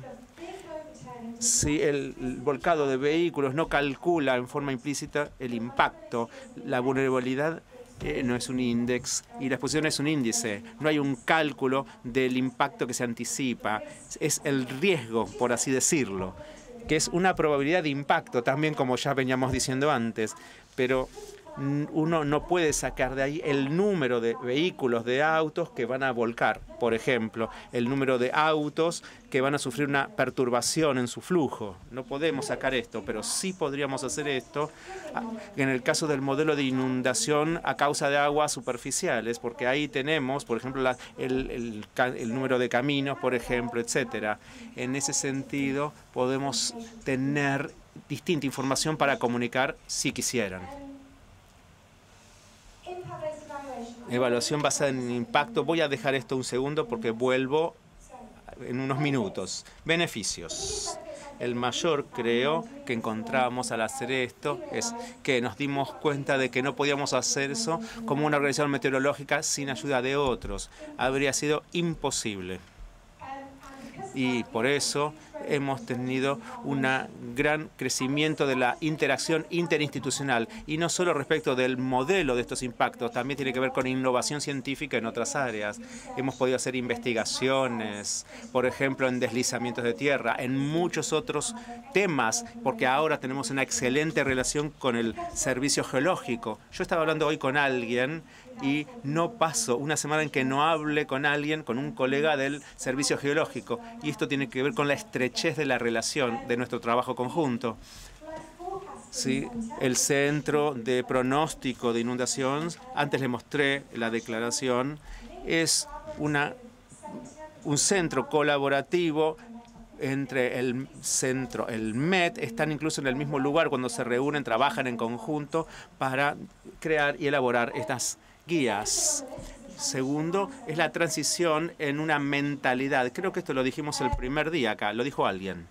si el volcado de vehículos no calcula en forma implícita el impacto, la vulnerabilidad eh, no es un índice y la exposición es un índice. No hay un cálculo del impacto que se anticipa. Es el riesgo, por así decirlo, que es una probabilidad de impacto también, como ya veníamos diciendo antes, pero uno no puede sacar de ahí el número de vehículos, de autos que van a volcar, por ejemplo, el número de autos que van a sufrir una perturbación en su flujo. No podemos sacar esto, pero sí podríamos hacer esto en el caso del modelo de inundación a causa de aguas superficiales, porque ahí tenemos, por ejemplo, la, el, el, el número de caminos, por ejemplo, etcétera. En ese sentido, podemos tener distinta información para comunicar si quisieran. Evaluación basada en impacto. Voy a dejar esto un segundo porque vuelvo en unos minutos. Beneficios. El mayor, creo, que encontramos al hacer esto es que nos dimos cuenta de que no podíamos hacer eso como una organización meteorológica sin ayuda de otros. Habría sido imposible. Y por eso hemos tenido un gran crecimiento de la interacción interinstitucional. Y no solo respecto del modelo de estos impactos, también tiene que ver con innovación científica en otras áreas. Hemos podido hacer investigaciones, por ejemplo, en deslizamientos de tierra, en muchos otros temas, porque ahora tenemos una excelente relación con el servicio geológico. Yo estaba hablando hoy con alguien y no paso una semana en que no hable con alguien, con un colega del servicio geológico. Y esto tiene que ver con la estrechez de la relación de nuestro trabajo conjunto. Sí, el Centro de Pronóstico de Inundaciones, antes le mostré la declaración, es una, un centro colaborativo entre el centro, el M E T, están incluso en el mismo lugar cuando se reúnen, trabajan en conjunto para crear y elaborar estas guías. Segundo, es la transición en una mentalidad. Creo que esto lo dijimos el primer día acá, lo dijo alguien.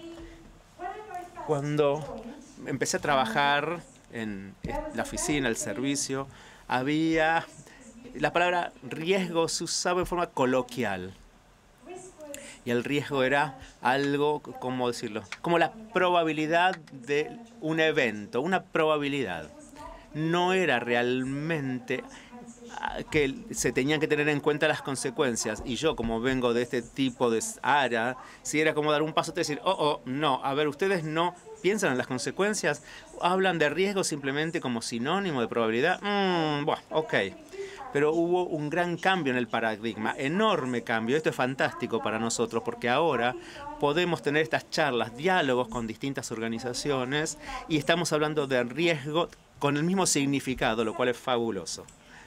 Cuando empecé a trabajar en la oficina, el servicio, había... La palabra riesgo se usaba en forma coloquial. Y el riesgo era algo, ¿cómo decirlo? Como la probabilidad de un evento, una probabilidad. No era realmente que se tenían que tener en cuenta las consecuencias. Y yo, como vengo de este tipo de área, si era como dar un paso y decir, oh, oh, no, a ver, ustedes no piensan en las consecuencias, hablan de riesgo simplemente como sinónimo de probabilidad. Mm, bueno, ok. Pero hubo un gran cambio en el paradigma, enorme cambio. Esto es fantástico para nosotros porque ahora podemos tener estas charlas, diálogos con distintas organizaciones y estamos hablando de riesgo con el mismo significado, lo cual es fabuloso.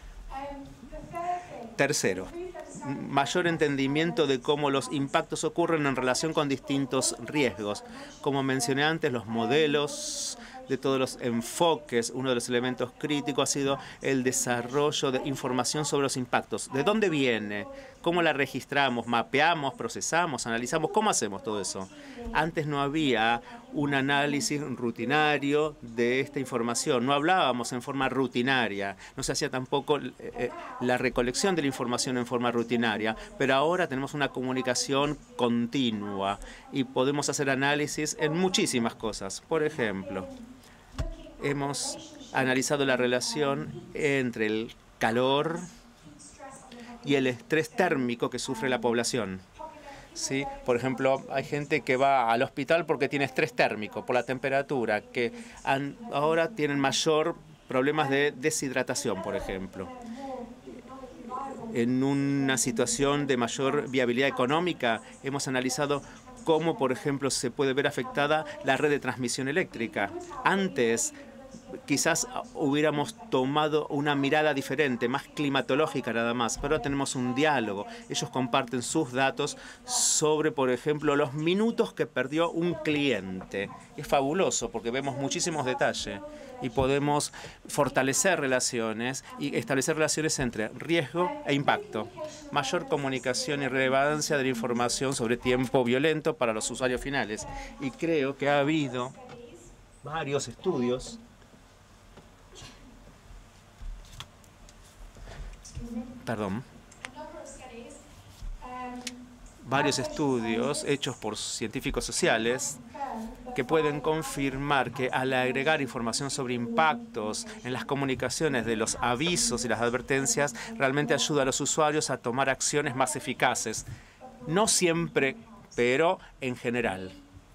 Tercero, mayor entendimiento de cómo los impactos ocurren en relación con distintos riesgos. Como mencioné antes, los modelos de todos los enfoques, uno de los elementos críticos ha sido el desarrollo de información sobre los impactos. ¿De dónde viene? ¿Cómo la registramos? ¿Mapeamos? ¿Procesamos? ¿Analizamos? ¿Cómo hacemos todo eso? Antes no había un análisis rutinario de esta información. No hablábamos en forma rutinaria. No se hacía tampoco eh, la recolección de la información en forma rutinaria. Pero ahora tenemos una comunicación continua y podemos hacer análisis en muchísimas cosas. Por ejemplo, hemos analizado la relación entre el calor y el estrés térmico que sufre la población. ¿Sí? Por ejemplo, hay gente que va al hospital porque tiene estrés térmico, por la temperatura, que han, ahora tienen mayor problemas de deshidratación, por ejemplo. En una situación de mayor viabilidad económica, hemos analizado cómo, por ejemplo, se puede ver afectada la red de transmisión eléctrica. Antes, quizás hubiéramos tomado una mirada diferente, más climatológica nada más, pero ahora tenemos un diálogo. Ellos comparten sus datos sobre, por ejemplo, los minutos que perdió un cliente. Es fabuloso porque vemos muchísimos detalles y podemos fortalecer relaciones y establecer relaciones entre riesgo e impacto. Mayor comunicación y relevancia de la información sobre tiempo violento para los usuarios finales. Y creo que ha habido varios estudios Perdón. Varios estudios hechos por científicos sociales que pueden confirmar que al agregar información sobre impactos en las comunicaciones de los avisos y las advertencias, realmente ayuda a los usuarios a tomar acciones más eficaces. No siempre, pero en general.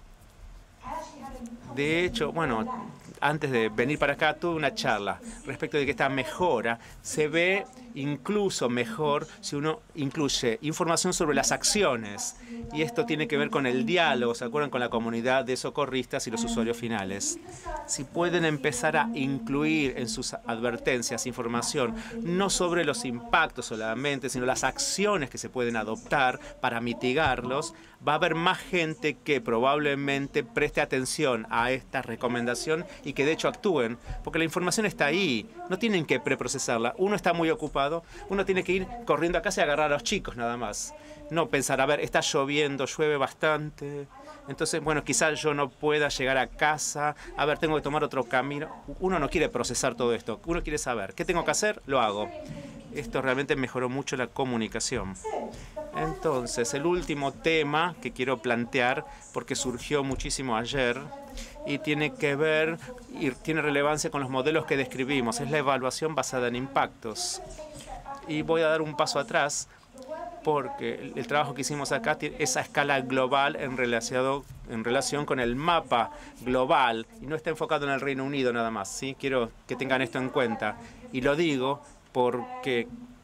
De hecho, bueno, antes de venir para acá tuve una charla respecto de que esta mejora se ve incluso mejor si uno incluye información sobre las acciones. Y esto tiene que ver con el diálogo, ¿se acuerdan? Con la comunidad de socorristas y los usuarios finales. Si pueden empezar a incluir en sus advertencias información no sobre los impactos solamente, sino las acciones que se pueden adoptar para mitigarlos, va a haber más gente que probablemente preste atención a esta recomendación y que de hecho actúen, porque la información está ahí, no tienen que preprocesarla. Uno está muy ocupado, uno tiene que ir corriendo a casa y agarrar a los chicos nada más. No pensar, a ver, está lloviendo, llueve bastante, entonces, bueno, quizás yo no pueda llegar a casa, a ver, tengo que tomar otro camino. Uno no quiere procesar todo esto, uno quiere saber, ¿qué tengo que hacer? Lo hago. Esto realmente mejoró mucho la comunicación. Entonces, el último tema que quiero plantear, porque surgió muchísimo ayer, y tiene que ver, y tiene relevancia con los modelos que describimos, es la evaluación basada en impactos. Y voy a dar un paso atrás, porque el, el trabajo que hicimos acá es a escala global en, relación, en relación con el mapa global, y no está enfocado en el Reino Unido nada más, ¿sí? Quiero que tengan esto en cuenta. Y lo digo porque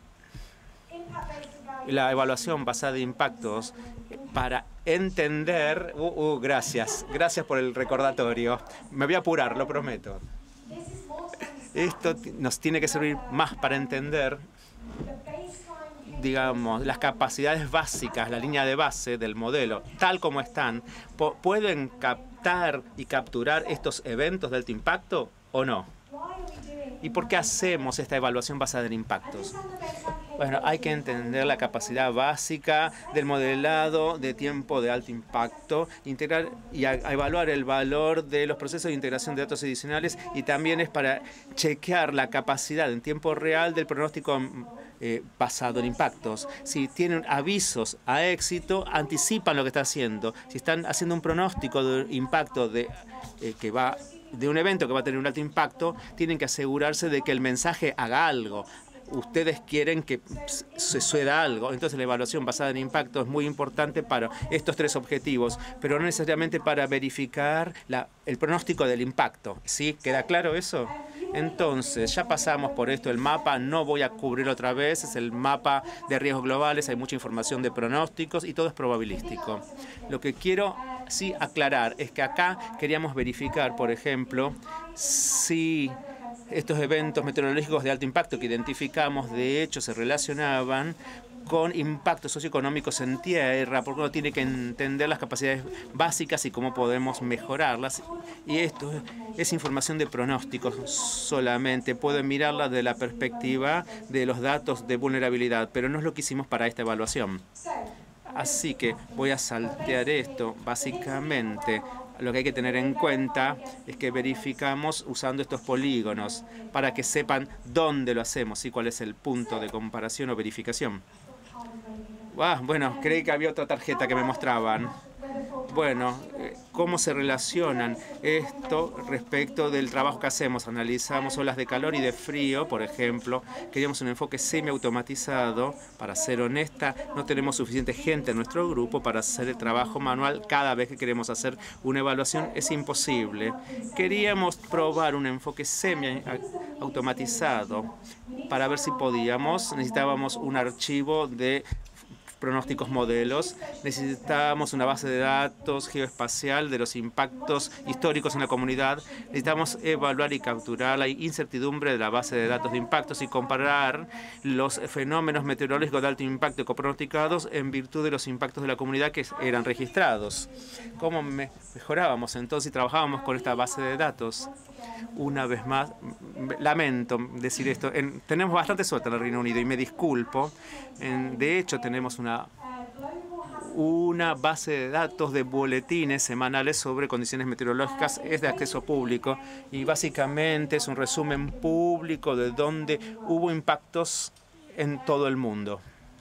la evaluación basada en impactos, para entender... Uh, uh, gracias, gracias por el recordatorio. Me voy a apurar, lo prometo. Esto nos tiene que servir más para entender, digamos, las capacidades básicas, la línea de base del modelo, tal como están. ¿Pueden captar y capturar estos eventos de alto impacto o no? ¿Y por qué hacemos esta evaluación basada en impactos? Bueno, hay que entender la capacidad básica del modelado de tiempo de alto impacto, integrar y a, a evaluar el valor de los procesos de integración de datos adicionales, y también es para chequear la capacidad en tiempo real del pronóstico eh, basado en impactos. Si tienen avisos a éxito, anticipan lo que está haciendo. Si están haciendo un pronóstico de impacto de, eh, que va... de un evento que va a tener un alto impacto, tienen que asegurarse de que el mensaje haga algo. Ustedes quieren que se suceda algo, entonces la evaluación basada en impacto es muy importante para estos tres objetivos, pero no necesariamente para verificar la, el pronóstico del impacto. ¿Sí? ¿Queda claro eso? Entonces, ya pasamos por esto, el mapa, no voy a cubrir otra vez, es el mapa de riesgos globales, hay mucha información de pronósticos y todo es probabilístico. Lo que quiero sí aclarar es que acá queríamos verificar, por ejemplo, si estos eventos meteorológicos de alto impacto que identificamos de hecho se relacionaban con impactos socioeconómicos en tierra, porque uno tiene que entender las capacidades básicas y cómo podemos mejorarlas. Y esto es información de pronósticos solamente. Pueden mirarla desde la perspectiva de los datos de vulnerabilidad, pero no es lo que hicimos para esta evaluación. Así que voy a saltear esto. Básicamente, lo que hay que tener en cuenta es que verificamos usando estos polígonos para que sepan dónde lo hacemos y cuál es el punto de comparación o verificación. Ah, bueno, creí que había otra tarjeta que me mostraban. Bueno, ¿cómo se relacionan esto respecto del trabajo que hacemos? Analizamos olas de calor y de frío, por ejemplo. Queríamos un enfoque semiautomatizado. Para ser honesta, no tenemos suficiente gente en nuestro grupo para hacer el trabajo manual. Cada vez que queremos hacer una evaluación es imposible. Queríamos probar un enfoque semiautomatizado para ver si podíamos. Necesitábamos un archivo de pronósticos modelos, necesitamos una base de datos geoespacial de los impactos históricos en la comunidad, necesitamos evaluar y capturar la incertidumbre de la base de datos de impactos y comparar los fenómenos meteorológicos de alto impacto pronosticados en virtud de los impactos de la comunidad que eran registrados. ¿Cómo me mejorábamos entonces y trabajábamos con esta base de datos? Una vez más, lamento decir esto, en, tenemos bastante suerte en el Reino Unido y me disculpo. En, de hecho, tenemos una, una base de datos de boletines semanales sobre condiciones meteorológicas, es de acceso público y básicamente es un resumen público de dónde hubo impactos en todo el mundo.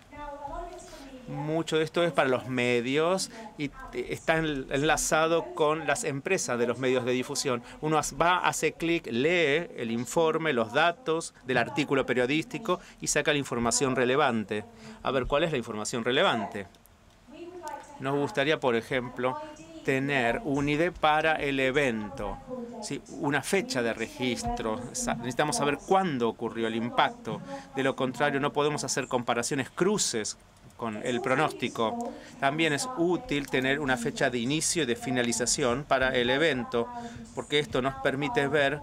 Mucho de esto es para los medios y está enlazado con las empresas de los medios de difusión. Uno va, hace clic, lee el informe, los datos del artículo periodístico y saca la información relevante. A ver, ¿cuál es la información relevante? Nos gustaría, por ejemplo, tener un I D para el evento, ¿sí? Una fecha de registro. Necesitamos saber cuándo ocurrió el impacto. De lo contrario, no podemos hacer comparaciones, cruces con el pronóstico. También es útil tener una fecha de inicio y de finalización para el evento, porque esto nos permite ver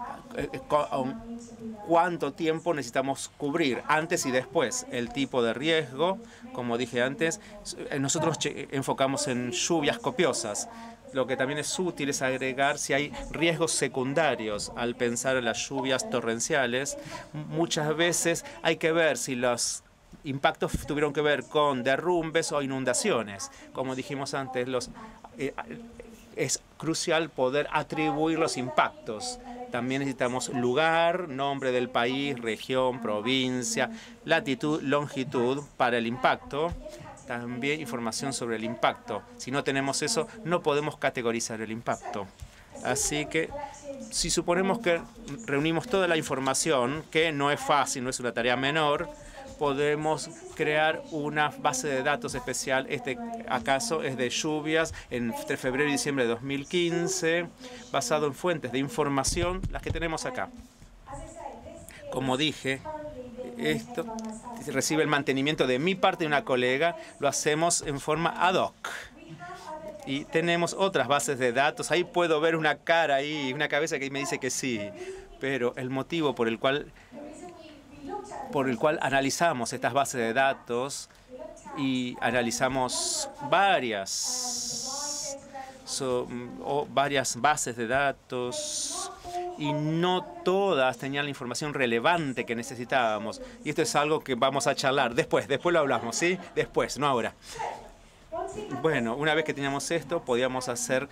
cuánto tiempo necesitamos cubrir antes y después. El tipo de riesgo, como dije antes, nosotros enfocamos en lluvias copiosas. Lo que también es útil es agregar si hay riesgos secundarios al pensar en las lluvias torrenciales. Muchas veces hay que ver si los impactos tuvieron que ver con derrumbes o inundaciones. Como dijimos antes, los, eh, es crucial poder atribuir los impactos. También necesitamos lugar, nombre del país, región, provincia, latitud, longitud para el impacto. También información sobre el impacto. Si no tenemos eso, no podemos categorizar el impacto. Así que si suponemos que reunimos toda la información, que no es fácil, no es una tarea menor, podemos crear una base de datos especial. Este acaso es de lluvias entre febrero y diciembre de dos mil quince, basado en fuentes de información, las que tenemos acá. Como dije, esto recibe el mantenimiento de mi parte y una colega. Lo hacemos en forma ad hoc. Y tenemos otras bases de datos. Ahí puedo ver una cara ahí, una cabeza que me dice que sí. Pero el motivo por el cual por el cual analizamos estas bases de datos y analizamos varias, so, o varias bases de datos y no todas tenían la información relevante que necesitábamos. Y esto es algo que vamos a charlar después, después lo hablamos, ¿sí? Después, no ahora. Bueno, una vez que teníamos esto, podíamos hacer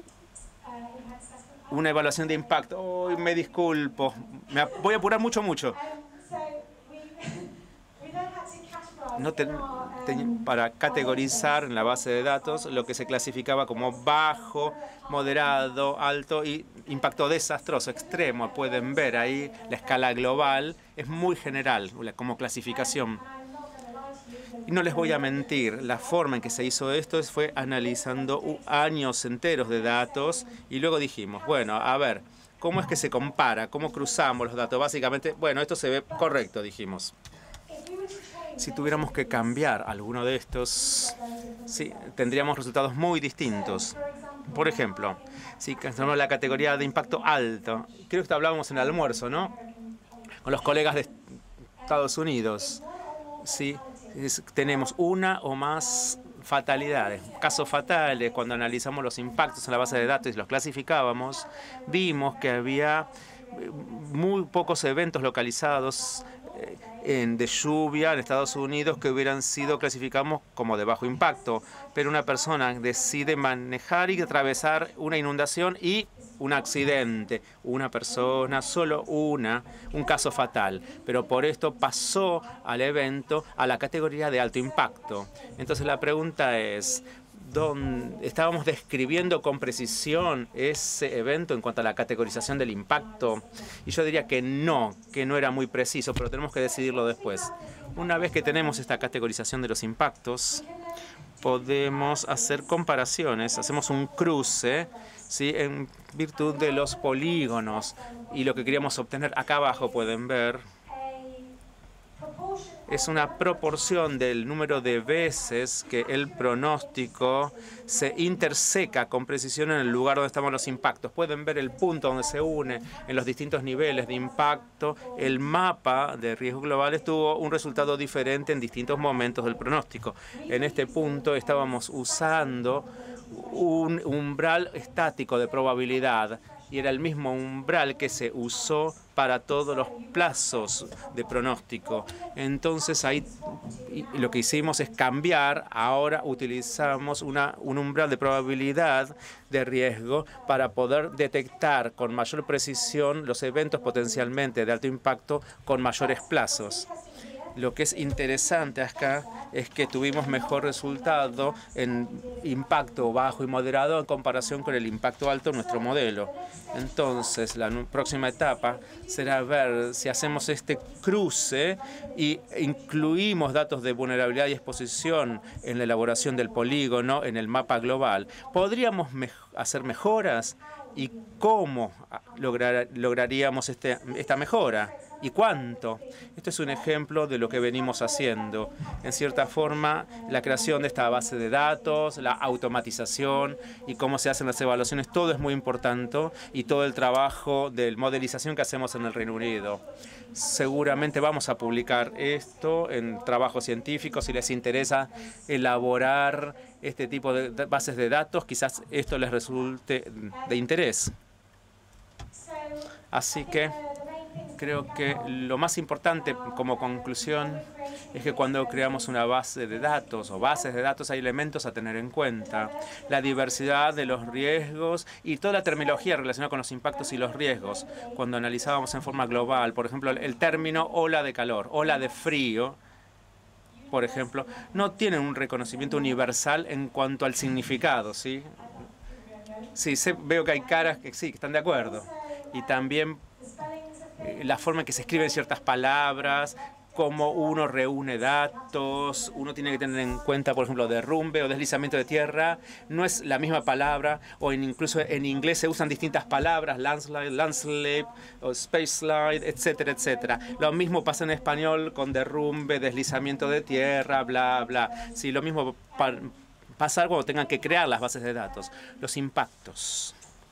una evaluación de impacto. Oh, me disculpo, me voy a apurar mucho, mucho. No ten, ten, para categorizar en la base de datos lo que se clasificaba como bajo, moderado, alto y impacto desastroso, extremo. Pueden ver ahí la escala global, es muy general como clasificación. Y no les voy a mentir, la forma en que se hizo esto fue analizando años enteros de datos y luego dijimos, bueno, a ver, ¿cómo es que se compara? ¿Cómo cruzamos los datos? Básicamente, bueno, esto se ve correcto, dijimos. Si tuviéramos que cambiar alguno de estos, sí, tendríamos resultados muy distintos. Por ejemplo, si cambiamos la categoría de impacto alto, creo que hablábamos en el almuerzo, ¿no? Con los colegas de Estados Unidos. Sí, es, tenemos una o más fatalidades, casos fatales. Cuando analizamos los impactos en la base de datos y los clasificábamos, vimos que había muy pocos eventos localizados en, de lluvia en Estados Unidos que hubieran sido clasificados como de bajo impacto. Pero una persona decide manejar y atravesar una inundación y un accidente. Una persona, solo una, un caso fatal. Pero por esto pasó al evento a la categoría de alto impacto. Entonces la pregunta es, ¿dónde estábamos describiendo con precisión ese evento en cuanto a la categorización del impacto? Y yo diría que no, que no era muy preciso, pero tenemos que decidirlo después. Una vez que tenemos esta categorización de los impactos, podemos hacer comparaciones, hacemos un cruce, ¿sí?, en virtud de los polígonos. Y lo que queríamos obtener, acá abajo pueden ver, es una proporción del número de veces que el pronóstico se interseca con precisión en el lugar donde estamos los impactos. Pueden ver el punto donde se une en los distintos niveles de impacto. El mapa de riesgos globales tuvo un resultado diferente en distintos momentos del pronóstico. En este punto estábamos usando un umbral estático de probabilidad y era el mismo umbral que se usó para todos los plazos de pronóstico. Entonces ahí lo que hicimos es cambiar. Ahora utilizamos una, un umbral de probabilidad de riesgo para poder detectar con mayor precisión los eventos potencialmente de alto impacto con mayores plazos. Lo que es interesante acá es que tuvimos mejor resultado en impacto bajo y moderado en comparación con el impacto alto en nuestro modelo. Entonces, la próxima etapa será ver si hacemos este cruce y incluimos datos de vulnerabilidad y exposición en la elaboración del polígono, en el mapa global. ¿Podríamos me- hacer mejoras? ¿Y cómo lograr, lograríamos este, esta mejora? ¿Y cuánto? Esto es un ejemplo de lo que venimos haciendo. En cierta forma, la creación de esta base de datos, la automatización y cómo se hacen las evaluaciones, todo es muy importante, y todo el trabajo de modelización que hacemos en el Reino Unido. Seguramente vamos a publicar esto en trabajos científicos. Si les interesa elaborar este tipo de bases de datos, quizás esto les resulte de interés. Así que creo que lo más importante como conclusión es que cuando creamos una base de datos o bases de datos hay elementos a tener en cuenta. La diversidad de los riesgos y toda la terminología relacionada con los impactos y los riesgos. Cuando analizábamos en forma global, por ejemplo, el término ola de calor, ola de frío, por ejemplo, no tienen un reconocimiento universal en cuanto al significado, ¿sí? Sí, sé, veo que hay caras que sí, que están de acuerdo. Y también eh, la forma en que se escriben ciertas palabras, cómo uno reúne datos, uno tiene que tener en cuenta, por ejemplo, derrumbe o deslizamiento de tierra, no es la misma palabra, o en, incluso en inglés se usan distintas palabras, landslide, landslip, o space slide, etcétera, etcétera. Lo mismo pasa en español con derrumbe, deslizamiento de tierra, bla, bla. Sí, lo mismo pa pasa cuando tengan que crear las bases de datos. Los impactos.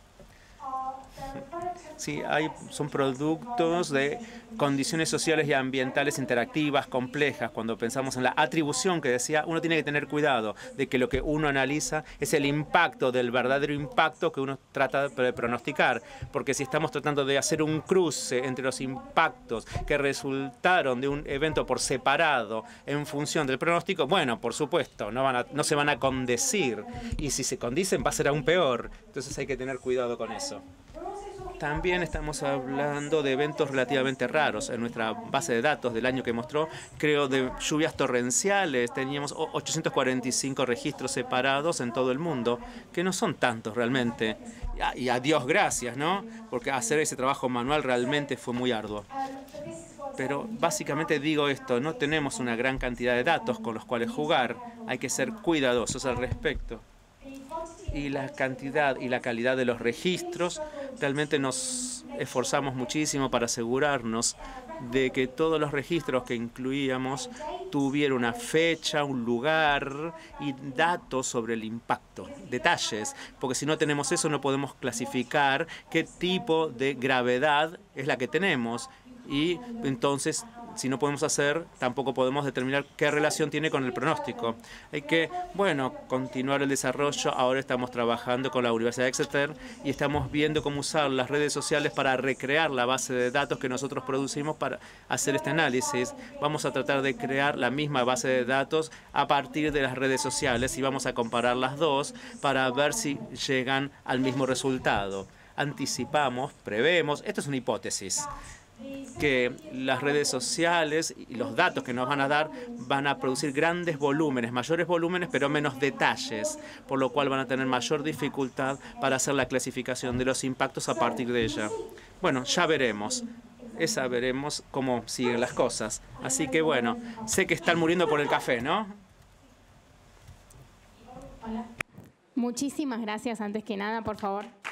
Sí, hay, son productos de condiciones sociales y ambientales interactivas complejas. Cuando pensamos en la atribución que decía, uno tiene que tener cuidado de que lo que uno analiza es el impacto del verdadero impacto que uno trata de pronosticar. Porque si estamos tratando de hacer un cruce entre los impactos que resultaron de un evento por separado en función del pronóstico, bueno, por supuesto, no, van a, no se van a condecir. Y si se condicen va a ser aún peor. Entonces hay que tener cuidado con eso. También estamos hablando de eventos relativamente raros. En nuestra base de datos del año que mostró, creo, de lluvias torrenciales, teníamos ochocientos cuarenta y cinco registros separados en todo el mundo, que no son tantos realmente. Y a Dios gracias, ¿no? Porque hacer ese trabajo manual realmente fue muy arduo. Pero básicamente digo esto, no tenemos una gran cantidad de datos con los cuales jugar. Hay que ser cuidadosos al respecto. Y la cantidad y la calidad de los registros, realmente nos esforzamos muchísimo para asegurarnos de que todos los registros que incluíamos tuvieran una fecha, un lugar y datos sobre el impacto, detalles, porque si no tenemos eso no podemos clasificar qué tipo de gravedad es la que tenemos y entonces si no podemos hacer, tampoco podemos determinar qué relación tiene con el pronóstico. Hay que, bueno, continuar el desarrollo. Ahora estamos trabajando con la Universidad de Exeter y estamos viendo cómo usar las redes sociales para recrear la base de datos que nosotros producimos para hacer este análisis. Vamos a tratar de crear la misma base de datos a partir de las redes sociales y vamos a comparar las dos para ver si llegan al mismo resultado. Anticipamos, prevemos, esto es una hipótesis, que las redes sociales y los datos que nos van a dar van a producir grandes volúmenes, mayores volúmenes, pero menos detalles, por lo cual van a tener mayor dificultad para hacer la clasificación de los impactos a partir de ella. Bueno, ya veremos. Esa veremos cómo siguen las cosas. Así que bueno, sé que están muriendo por el café, ¿no? Muchísimas gracias. Antes que nada, por favor.